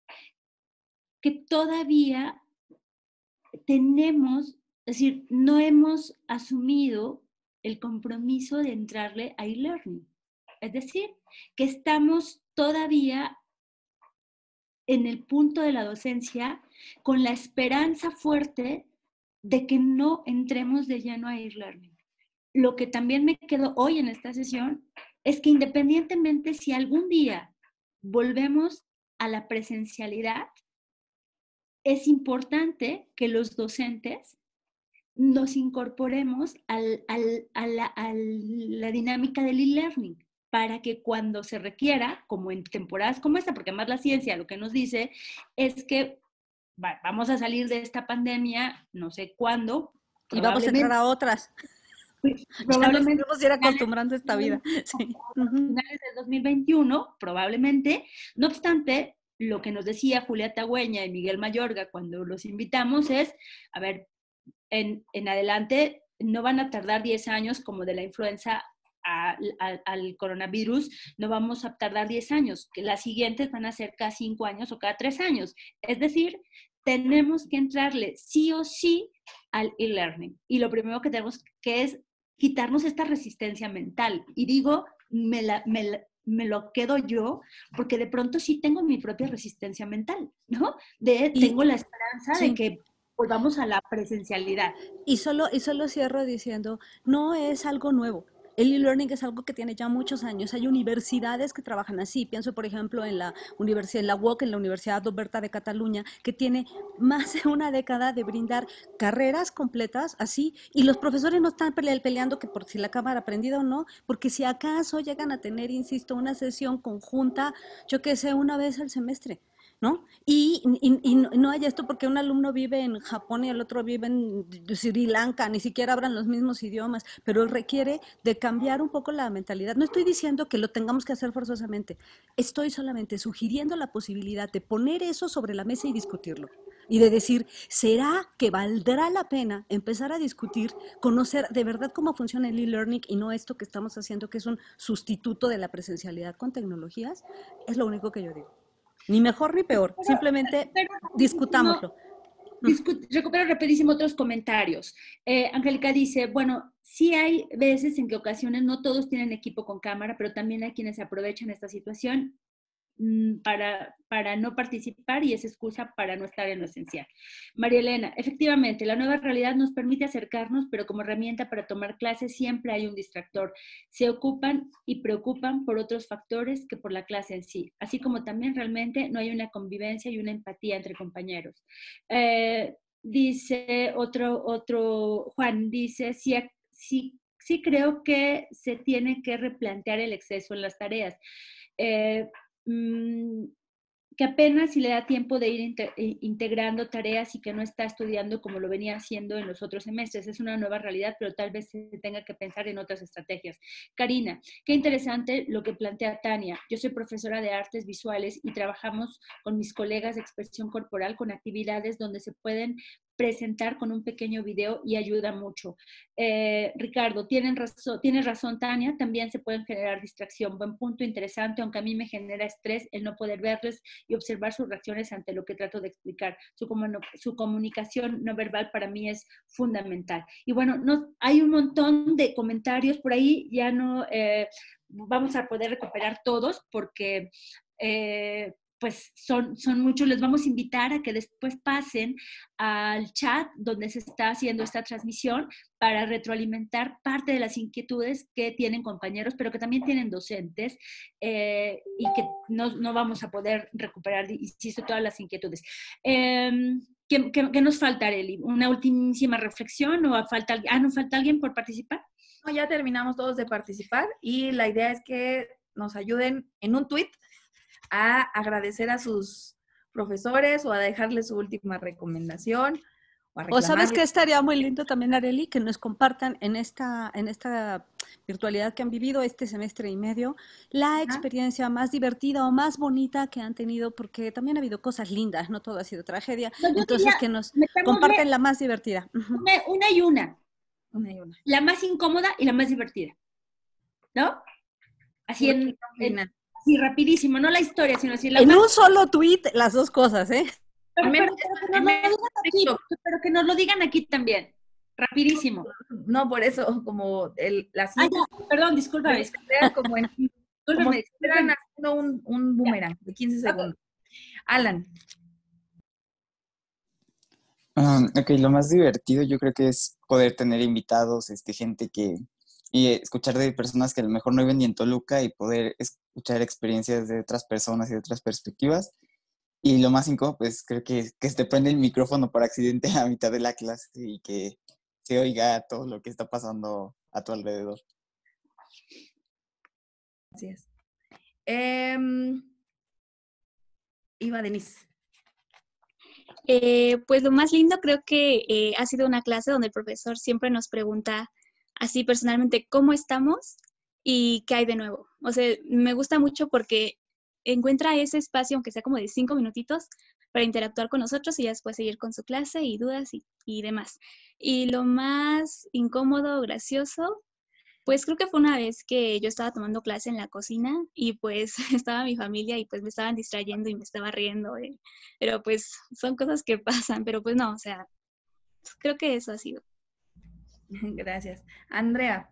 que todavía tenemos, es decir, no hemos asumido el compromiso de entrarle a e-learning. Es decir, que estamos todavía en el punto de la docencia con la esperanza fuerte de que no entremos de lleno a e-learning. Lo que también me quedó hoy en esta sesión es que independientemente si algún día volvemos a la presencialidad, es importante que los docentes nos incorporemos al, al, a, la, a la dinámica del e-learning para que cuando se requiera, como en temporadas como esta, porque además la ciencia lo que nos dice es que va, vamos a salir de esta pandemia, no sé cuándo. Y vamos a entrar a otras. Probablemente. Ya nos vamos a ir acostumbrando a esta vida. Sí. A finales del dos mil veintiuno, probablemente. No obstante, lo que nos decía Julia Tagüeña y Miguel Mayorga cuando los invitamos es, a ver, en, en adelante no van a tardar diez años como de la influenza a, a, al coronavirus, no vamos a tardar diez años, que las siguientes van a ser cada cinco años o cada tres años. Es decir, tenemos que entrarle sí o sí al e-learning. Y lo primero que tenemos que es quitarnos esta resistencia mental. Y digo, me, la, me, la, me lo quedo yo, porque de pronto sí tengo mi propia resistencia mental, ¿no? De, y, tengo la esperanza sí. de que volvamos a la presencialidad. Y solo, y solo cierro diciendo, no es algo nuevo. El e-learning es algo que tiene ya muchos años. Hay universidades que trabajan así. Pienso, por ejemplo, en la universidad, en la U O C, en la Universidad Oberta de Cataluña, que tiene más de una década de brindar carreras completas así, y los profesores no están pele peleando que por si la cámara prendida o no, porque si acaso llegan a tener, insisto, una sesión conjunta, yo qué sé, una vez al semestre, ¿no? Y, y, y no hay esto porque un alumno vive en Japón y el otro vive en Sri Lanka, ni siquiera hablan los mismos idiomas, pero requiere de cambiar un poco la mentalidad. No estoy diciendo que lo tengamos que hacer forzosamente, estoy solamente sugiriendo la posibilidad de poner eso sobre la mesa y discutirlo. Y de decir, ¿será que valdrá la pena empezar a discutir, conocer de verdad cómo funciona el e-learning y no esto que estamos haciendo, que es un sustituto de la presencialidad con tecnologías? Es lo único que yo digo. Ni mejor ni peor, pero, simplemente pero, discutámoslo. No, discut recupero rapidísimo otros comentarios. Eh, Angélica dice, bueno, sí hay veces en que ocasiones no todos tienen equipo con cámara, pero también hay quienes aprovechan esta situación Para, para no participar y es excusa para no estar en lo esencial. María Elena, efectivamente, la nueva realidad nos permite acercarnos, pero como herramienta para tomar clases siempre hay un distractor. Se ocupan y preocupan por otros factores que por la clase en sí, así como también realmente no hay una convivencia y una empatía entre compañeros. Eh, dice otro, otro, Juan, dice, sí, sí, sí creo que se tiene que replantear el exceso en las tareas. Eh, que apenas si le da tiempo de ir integrando tareas y que no está estudiando como lo venía haciendo en los otros semestres. Es una nueva realidad, pero tal vez se tenga que pensar en otras estrategias. Karina, qué interesante lo que plantea Tania. Yo soy profesora de artes visuales y trabajamos con mis colegas de expresión corporal con actividades donde se pueden presentar con un pequeño video y ayuda mucho. Eh, Ricardo, tienen razón, tienes razón, Tania, también se pueden generar distracción. Buen punto, interesante, aunque a mí me genera estrés el no poder verles y observar sus reacciones ante lo que trato de explicar. Su, comun su comunicación no verbal para mí es fundamental. Y bueno, no, hay un montón de comentarios por ahí, ya no eh, vamos a poder recuperar todos porque... Eh, pues son, son muchos, les vamos a invitar a que después pasen al chat donde se está haciendo esta transmisión para retroalimentar parte de las inquietudes que tienen compañeros, pero que también tienen docentes eh, y que no, no vamos a poder recuperar, insisto, todas las inquietudes. Eh, ¿qué, qué, ¿Qué nos falta, Arely? ¿Una ultimísima reflexión o falta, ah, ¿no falta alguien por participar? No, ya terminamos todos de participar y la idea es que nos ayuden en un tweet a agradecer a sus profesores o a dejarles su última recomendación. O, a o sabes que estaría muy lindo también, Arely, que nos compartan en esta, en esta virtualidad que han vivido este semestre y medio, la experiencia más divertida o más bonita que han tenido, porque también ha habido cosas lindas, no todo ha sido tragedia. No, entonces diría, que nos comparten la más divertida. Una, una y una. Una y una. La más incómoda y la más divertida. ¿No? Así en... en Sí, rapidísimo, no la historia, sino así la en más... un solo tweet, las dos cosas, ¿eh? Pero, pero, pero, que nos lo digan aquí, pero que nos lo digan aquí también, rapidísimo. No, por eso, como el, la ah, ya, perdón, discúlpame. Como, en, como si estuvieran haciendo un, un boomerang de quince segundos. Alan. Um, ok, lo más divertido yo creo que es poder tener invitados, este, gente que... y escuchar de personas que a lo mejor no viven ni en Toluca y poder es, escuchar experiencias de otras personas y de otras perspectivas. Y lo más incómodo, pues creo que, que se te prende el micrófono por accidente a mitad de la clase y que se oiga todo lo que está pasando a tu alrededor. Gracias. Eh, Iba Denise. Eh, pues lo más lindo creo que eh, ha sido una clase donde el profesor siempre nos pregunta así personalmente cómo estamos y qué hay de nuevo. O sea, me gusta mucho porque encuentra ese espacio, aunque sea como de cinco minutitos, para interactuar con nosotros y ya después seguir con su clase y dudas y, y demás. Y lo más incómodo, gracioso, pues creo que fue una vez que yo estaba tomando clase en la cocina y pues estaba mi familia y pues me estaban distrayendo y me estaba riendo. eh. Pero pues son cosas que pasan, pero pues no, o sea, creo que eso ha sido. Gracias. Andrea.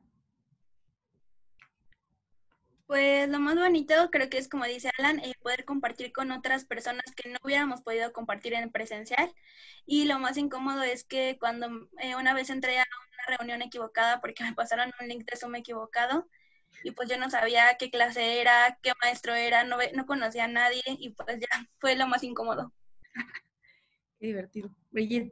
Pues lo más bonito creo que es, como dice Alan, eh, poder compartir con otras personas que no hubiéramos podido compartir en presencial. Y lo más incómodo es que cuando eh, una vez entré a una reunión equivocada porque me pasaron un link de Zoom equivocado y pues yo no sabía qué clase era, qué maestro era, no, ve- no conocía a nadie y pues ya fue lo más incómodo. Qué divertido. Brigitte.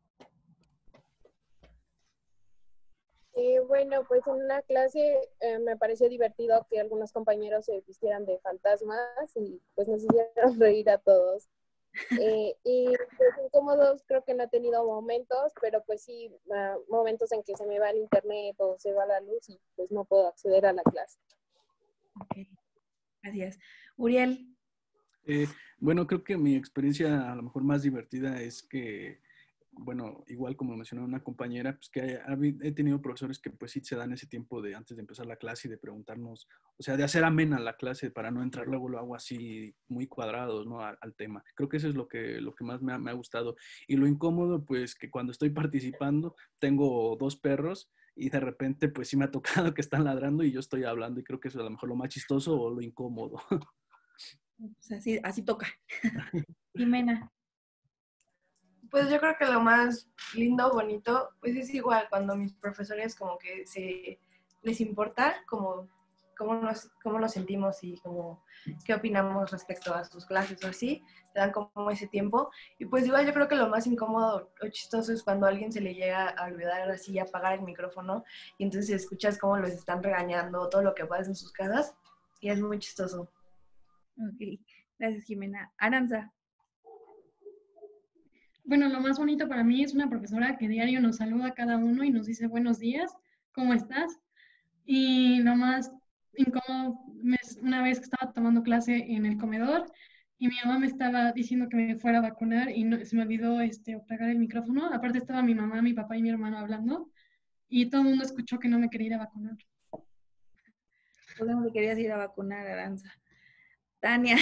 Eh, bueno, pues en una clase eh, me pareció divertido que algunos compañeros se vistieran de fantasmas y pues nos hicieron reír a todos. Eh, y pues incómodos creo que no he tenido momentos, pero pues sí, uh, momentos en que se me va el internet o se va la luz y pues no puedo acceder a la clase. Ok, gracias. Uriel. Eh, bueno, creo que mi experiencia a lo mejor más divertida es que, bueno, igual como mencionó una compañera, pues que ha- ha habi- he tenido profesores que pues sí se dan ese tiempo de antes de empezar la clase y de preguntarnos, o sea, de hacer amena la clase para no entrar luego lo hago así muy cuadrados, ¿no? Al, al tema. Creo que eso es lo que, lo que más me ha, me ha gustado. Y lo incómodo, pues que cuando estoy participando tengo dos perros y de repente pues sí me ha tocado que están ladrando y yo estoy hablando y creo que eso es a lo mejor lo más chistoso o lo incómodo. Pues así, así toca. Jimena. Pues yo creo que lo más lindo, bonito, pues es igual cuando mis profesores como que se les importa como cómo nos, cómo nos sentimos y como qué opinamos respecto a sus clases o así, te dan como ese tiempo. Y pues igual yo creo que lo más incómodo o chistoso es cuando a alguien se le llega a olvidar así apagar el micrófono y entonces escuchas cómo los están regañando, todo lo que pasa en sus casas y es muy chistoso. Ok, gracias Jimena. Aranza. Bueno, lo más bonito para mí es una profesora que diario nos saluda a cada uno y nos dice buenos días, ¿cómo estás? Y lo más incómodo es una vez que estaba tomando clase en el comedor y mi mamá me estaba diciendo que me fuera a vacunar y no, se me olvidó este, apagar el micrófono. Aparte estaba mi mamá, mi papá y mi hermano hablando y todo el mundo escuchó que no me quería ir a vacunar. ¿Por qué no te querías ir a vacunar, Aranza? Tania.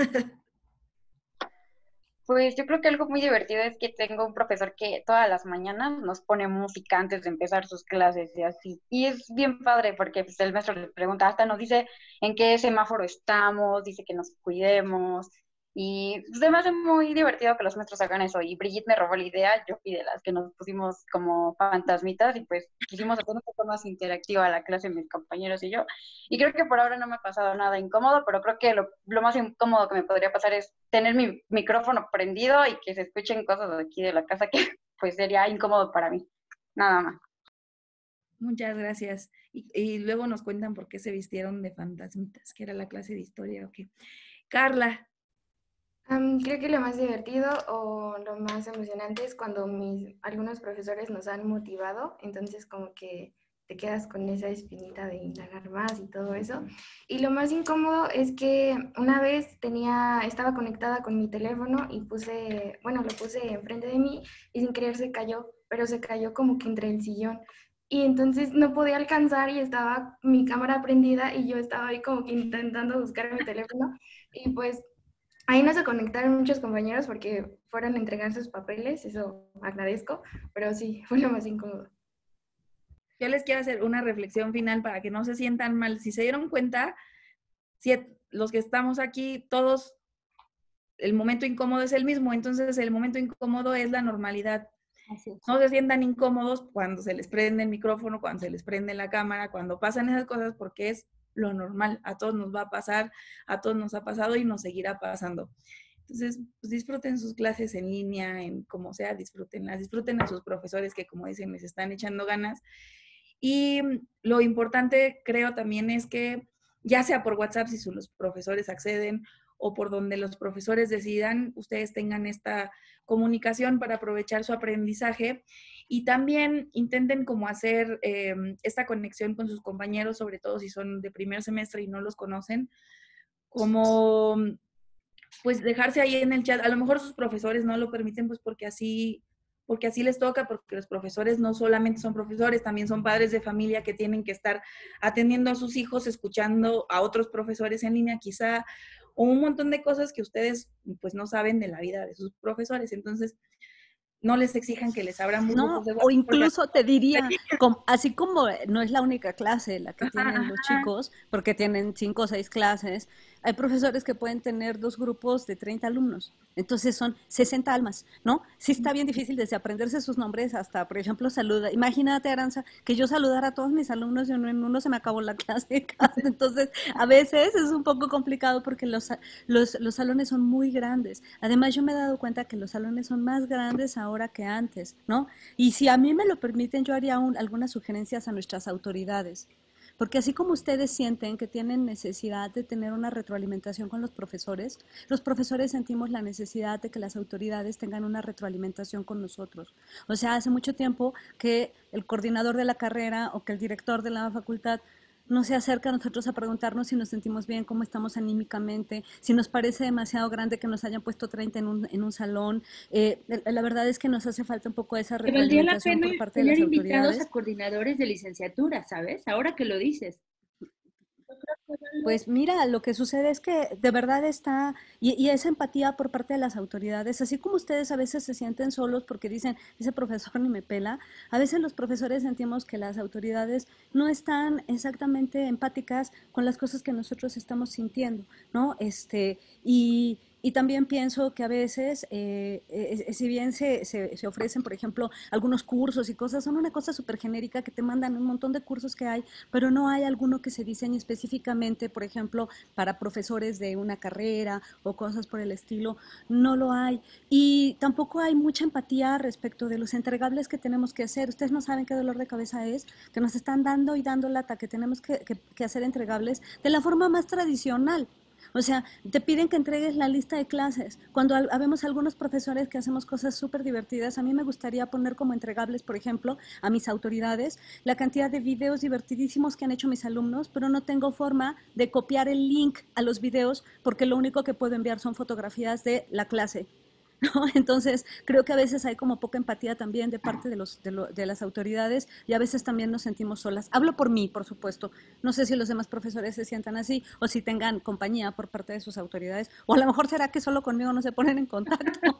Pues yo creo que algo muy divertido es que tengo un profesor que todas las mañanas nos pone música antes de empezar sus clases y así. Y es bien padre porque pues, el maestro le pregunta, hasta nos dice en qué semáforo estamos, dice que nos cuidemos. Y pues, se me hace muy divertido que los maestros hagan eso. Y Brigitte me robó la idea, yo fui de las que nos pusimos como fantasmitas y pues quisimos hacer un poco más interactiva la clase mis compañeros y yo. Y creo que por ahora no me ha pasado nada incómodo, pero creo que lo, lo más incómodo que me podría pasar es tener mi micrófono prendido y que se escuchen cosas de aquí de la casa que pues sería incómodo para mí. Nada más. Muchas gracias. Y, y luego nos cuentan por qué se vistieron de fantasmitas, que era la clase de historia. Okay. Carla. Um, creo que lo más divertido o lo más emocionante es cuando mis, algunos profesores nos han motivado, entonces como que te quedas con esa espinita de indagar más y todo eso. Y lo más incómodo es que una vez tenía, estaba conectada con mi teléfono y puse, bueno, lo puse enfrente de mí y sin querer se cayó, pero se cayó como que entre el sillón. Y entonces no podía alcanzar y estaba mi cámara prendida y yo estaba ahí como que intentando buscar mi teléfono y pues ahí no se conectaron muchos compañeros porque fueron a entregar sus papeles, eso agradezco, pero sí, fue lo más incómodo. Yo les quiero hacer una reflexión final para que no se sientan mal. Si se dieron cuenta, si los que estamos aquí, todos, el momento incómodo es el mismo, entonces el momento incómodo es la normalidad. No se sientan incómodos cuando se les prende el micrófono, cuando se les prende la cámara, cuando pasan esas cosas, porque es lo normal. A todos nos va a pasar, a todos nos ha pasado y nos seguirá pasando. Entonces, pues disfruten sus clases en línea, en como sea, disfrútenlas, disfruten a sus profesores que, como dicen, les están echando ganas. Y lo importante, creo, también es que, ya sea por WhatsApp, si los profesores acceden, o por donde los profesores decidan, ustedes tengan esta comunicación para aprovechar su aprendizaje y también intenten como hacer eh, esta conexión con sus compañeros, sobre todo si son de primer semestre y no los conocen, como pues dejarse ahí en el chat. A lo mejor sus profesores no lo permiten, pues porque así, porque así les toca, porque los profesores no solamente son profesores, también son padres de familia que tienen que estar atendiendo a sus hijos, escuchando a otros profesores en línea quizá, o un montón de cosas que ustedes pues no saben de la vida de sus profesores. Entonces, no les exijan que les abran No, o incluso te diría, como, así como no es la única clase la que tienen ajá, los chicos, porque tienen cinco o seis clases, hay profesores que pueden tener dos grupos de treinta alumnos, entonces son sesenta almas, ¿no? Sí está bien difícil desde aprenderse sus nombres hasta, por ejemplo, saluda. Imagínate, Aranza, que yo saludara a todos mis alumnos y uno en uno se me acabó la clase, entonces a veces es un poco complicado porque los, los, los salones son muy grandes. Además, yo me he dado cuenta que los salones son más grandes ahora que antes, ¿no? Y si a mí me lo permiten, yo haría un, algunas sugerencias a nuestras autoridades. Porque así como ustedes sienten que tienen necesidad de tener una retroalimentación con los profesores, los profesores sentimos la necesidad de que las autoridades tengan una retroalimentación con nosotros. O sea, hace mucho tiempo que el coordinador de la carrera o que el director de la facultad no se acerca a nosotros a preguntarnos si nos sentimos bien, cómo estamos anímicamente, si nos parece demasiado grande que nos hayan puesto treinta en un, en un salón. Eh, la verdad es que nos hace falta un poco de esa retroalimentación por parte de las autoridades. Tener invitados a coordinadores de licenciatura, ¿sabes? Ahora que lo dices. Pues mira, lo que sucede es que de verdad está, y, y esa empatía por parte de las autoridades, así como ustedes a veces se sienten solos porque dicen, ese profesor ni me pela, a veces los profesores sentimos que las autoridades no están exactamente empáticas con las cosas que nosotros estamos sintiendo, ¿no? Este, y... Y también pienso que a veces, eh, eh, si bien se, se, se ofrecen, por ejemplo, algunos cursos y cosas, son una cosa súper genérica que te mandan un montón de cursos que hay, pero no hay alguno que se diseñe específicamente, por ejemplo, para profesores de una carrera o cosas por el estilo, no lo hay. Y tampoco hay mucha empatía respecto de los entregables que tenemos que hacer. Ustedes no saben qué dolor de cabeza es, que nos están dando y dando lata, que tenemos que, que, que hacer entregables de la forma más tradicional. O sea, te piden que entregues la lista de clases. Cuando habemos algunos profesores que hacemos cosas súper divertidas, a mí me gustaría poner como entregables, por ejemplo, a mis autoridades, la cantidad de videos divertidísimos que han hecho mis alumnos, pero no tengo forma de copiar el link a los videos porque lo único que puedo enviar son fotografías de la clase, ¿no? Entonces, creo que a veces hay como poca empatía también de parte de, los, de, lo, de las autoridades y a veces también nos sentimos solas. Hablo por mí, por supuesto. No sé si los demás profesores se sientan así o si tengan compañía por parte de sus autoridades. O a lo mejor será que solo conmigo no se ponen en contacto.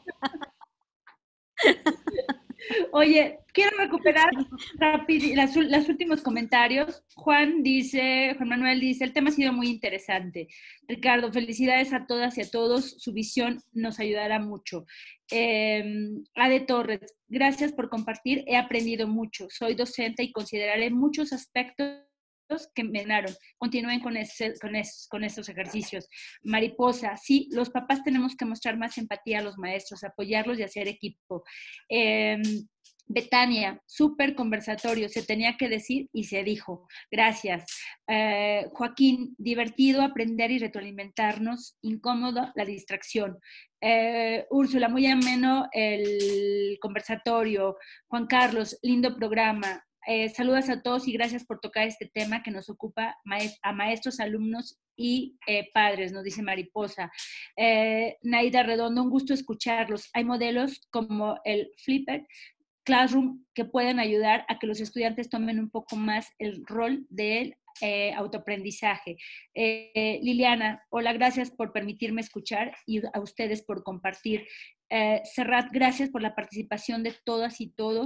Oye, quiero recuperar rápido las, los últimos comentarios. Juan dice, Juan Manuel dice, el tema ha sido muy interesante. Ricardo, felicidades a todas y a todos. Su visión nos ayudará mucho. Eh, Ade Torres, gracias por compartir. He aprendido mucho. Soy docente y consideraré muchos aspectos que me ganaron. Continúen con, ese, con, es, con estos ejercicios. Mariposa, sí, los papás tenemos que mostrar más empatía a los maestros, apoyarlos y hacer equipo. Eh, Betania, súper conversatorio, se tenía que decir y se dijo. Gracias. Eh, Joaquín, divertido aprender y retroalimentarnos, incómodo la distracción. Eh, Úrsula, muy ameno el conversatorio. Juan Carlos, lindo programa. Eh, saludos a todos y gracias por tocar este tema que nos ocupa maest- a maestros, alumnos y eh, padres, nos dice Mariposa. Eh, Naida Redondo, un gusto escucharlos. Hay modelos como el Flipper Classroom que pueden ayudar a que los estudiantes tomen un poco más el rol del eh, autoaprendizaje. Eh, Liliana, hola, gracias por permitirme escuchar y a ustedes por compartir. Eh, Serrat, gracias por la participación de todas y todos.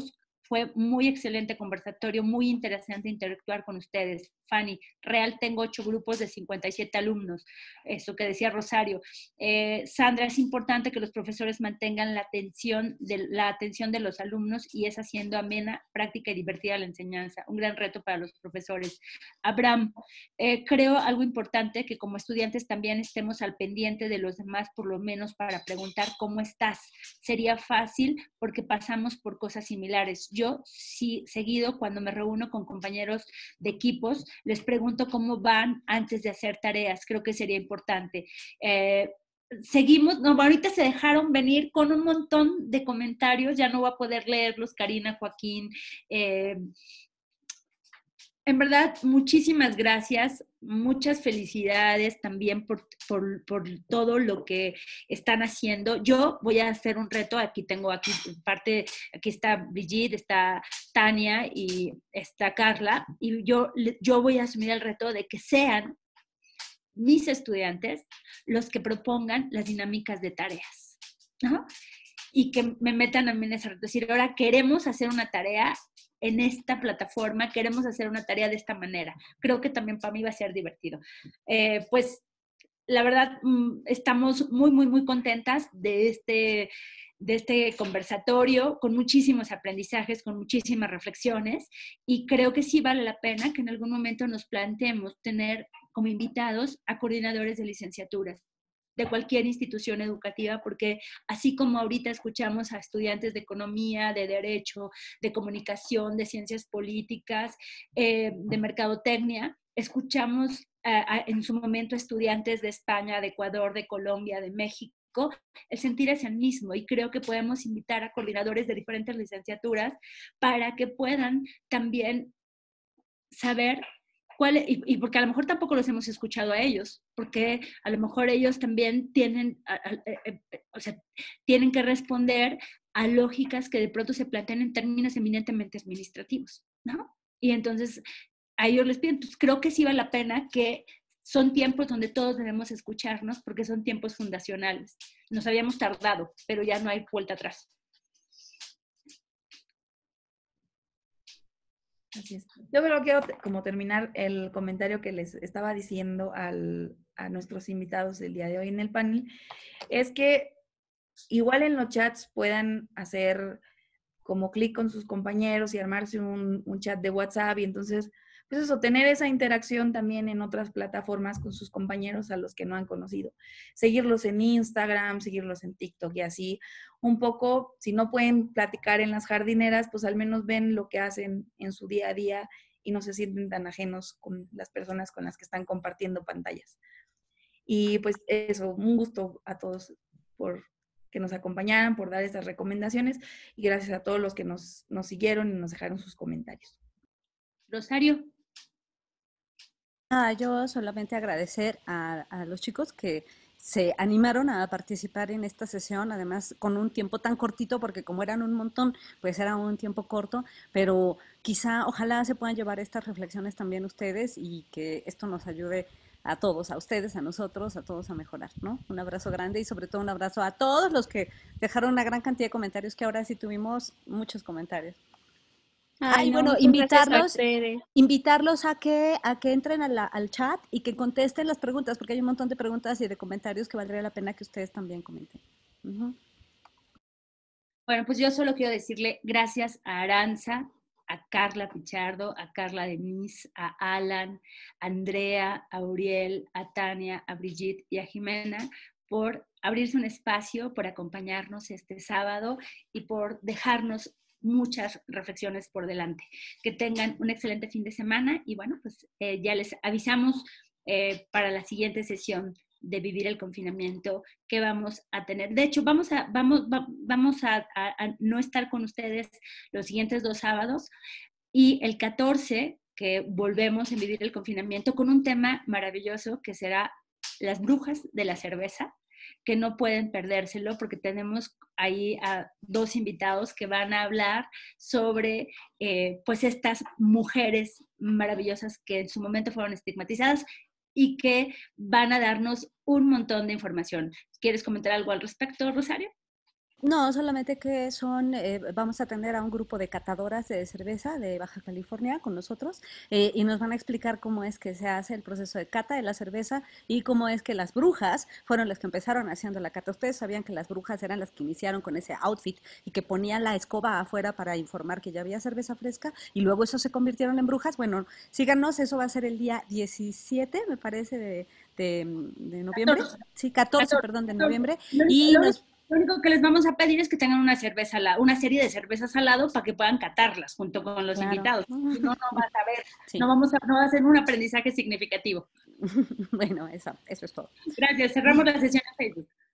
fue muy excelente conversatorio, muy interesante interactuar con ustedes. Fanny, real tengo ocho grupos de cincuenta y siete alumnos, eso que decía Rosario. Eh, Sandra, es importante que los profesores mantengan la atención, de, la atención de los alumnos y es haciendo amena, práctica y divertida la enseñanza. Un gran reto para los profesores. Abraham, eh, creo algo importante que como estudiantes también estemos al pendiente de los demás, por lo menos para preguntar cómo estás. Sería fácil porque pasamos por cosas similares. Yo, sí, seguido, cuando me reúno con compañeros de equipos, les pregunto cómo van antes de hacer tareas. Creo que sería importante. Eh, seguimos, no, ahorita se dejaron venir con un montón de comentarios, ya no voy a poder leerlos, Karina, Joaquín. Eh, en verdad, muchísimas gracias, muchas felicidades también por, por, por todo lo que están haciendo. Yo voy a hacer un reto, aquí tengo aquí parte, aquí está Brigitte, está Tania y está Carla, y yo, yo voy a asumir el reto de que sean mis estudiantes los que propongan las dinámicas de tareas, ¿no? Y que me metan a mí en ese reto. Es decir, ahora queremos hacer una tarea en esta plataforma, queremos hacer una tarea de esta manera. Creo que también para mí va a ser divertido. Eh, pues, la verdad, estamos muy, muy, muy contentas de este, de este conversatorio, con muchísimos aprendizajes, con muchísimas reflexiones, y creo que sí vale la pena que en algún momento nos planteemos tener como invitados a coordinadores de licenciaturas de cualquier institución educativa, porque así como ahorita escuchamos a estudiantes de economía, de derecho, de comunicación, de ciencias políticas, eh, de mercadotecnia, escuchamos a, a, en su momento estudiantes de España, de Ecuador, de Colombia, de México. El sentir es el mismo, y creo que podemos invitar a coordinadores de diferentes licenciaturas para que puedan también saber cuál, y, y porque a lo mejor tampoco los hemos escuchado a ellos, porque a lo mejor ellos también tienen, a, a, a, o sea, tienen que responder a lógicas que de pronto se plantean en términos eminentemente administrativos, ¿no? Y entonces a ellos les pido, entonces creo que sí vale la pena, que son tiempos donde todos debemos escucharnos, porque son tiempos fundacionales. Nos habíamos tardado, pero ya no hay vuelta atrás. Así es. Yo solo quiero como terminar el comentario que les estaba diciendo al, a nuestros invitados del día de hoy en el panel, es que igual en los chats puedan hacer como clic con sus compañeros y armarse un, un chat de WhatsApp, y entonces, pues eso, tener esa interacción también en otras plataformas con sus compañeros a los que no han conocido. Seguirlos en Instagram, seguirlos en TikTok y así un poco, si no pueden platicar en las jardineras, pues al menos ven lo que hacen en su día a día y no se sienten tan ajenos con las personas con las que están compartiendo pantallas. Y pues eso, un gusto a todos por que nos acompañaran, por dar estas recomendaciones, y gracias a todos los que nos, nos siguieron y nos dejaron sus comentarios. Rosario. Ah, yo solamente agradecer a, a los chicos que se animaron a participar en esta sesión, además con un tiempo tan cortito, porque como eran un montón, pues era un tiempo corto, pero quizá, ojalá se puedan llevar estas reflexiones también ustedes y que esto nos ayude a todos, a ustedes, a nosotros, a todos a mejorar, ¿no? Un abrazo grande y sobre todo un abrazo a todos los que dejaron una gran cantidad de comentarios, que ahora sí tuvimos muchos comentarios. Ay, Ay no, bueno, invitarlos, a invitarlos a que, a que entren a la, al chat y que contesten las preguntas, porque hay un montón de preguntas y de comentarios que valdría la pena que ustedes también comenten. Uh-huh. Bueno, pues yo solo quiero decirle gracias a Aranza, a Carla Pichardo, a Carla Denise, a Alan, a Andrea, a Uriel, a Tania, a Brigitte y a Jimena por abrirse un espacio, por acompañarnos este sábado y por dejarnos muchas reflexiones por delante. Que tengan un excelente fin de semana y bueno, pues eh, ya les avisamos eh, para la siguiente sesión de Vivir el Confinamiento que vamos a tener. De hecho, vamos a, vamos, va, vamos a, a, a no estar con ustedes los siguientes dos sábados, y el catorce que volvemos en Vivir el Confinamiento con un tema maravilloso que será las brujas de la cerveza, que no pueden perdérselo porque tenemos ahí a dos invitados que van a hablar sobre eh, pues estas mujeres maravillosas que en su momento fueron estigmatizadas y que van a darnos un montón de información. ¿Quieres comentar algo al respecto, Rosario? No, solamente que son, eh, vamos a atender a un grupo de catadoras de cerveza de Baja California con nosotros eh, y nos van a explicar cómo es que se hace el proceso de cata de la cerveza y cómo es que las brujas fueron las que empezaron haciendo la cata. Ustedes sabían que las brujas eran las que iniciaron con ese outfit y que ponían la escoba afuera para informar que ya había cerveza fresca y luego eso se convirtieron en brujas. Bueno, síganos, eso va a ser el día diecisiete, me parece, de, de, de noviembre. catorce. Sí, catorce, catorce, perdón, de catorce. noviembre. Lo, Y lo, nos... lo único que les vamos a pedir es que tengan una cerveza al lado, una serie de cervezas al lado para que puedan catarlas junto con los Claro. invitados. Si no, no vas a ver, Sí. no, vamos a, no va a ser un aprendizaje significativo. Bueno, eso, eso es todo. Gracias, cerramos la sesión en Facebook.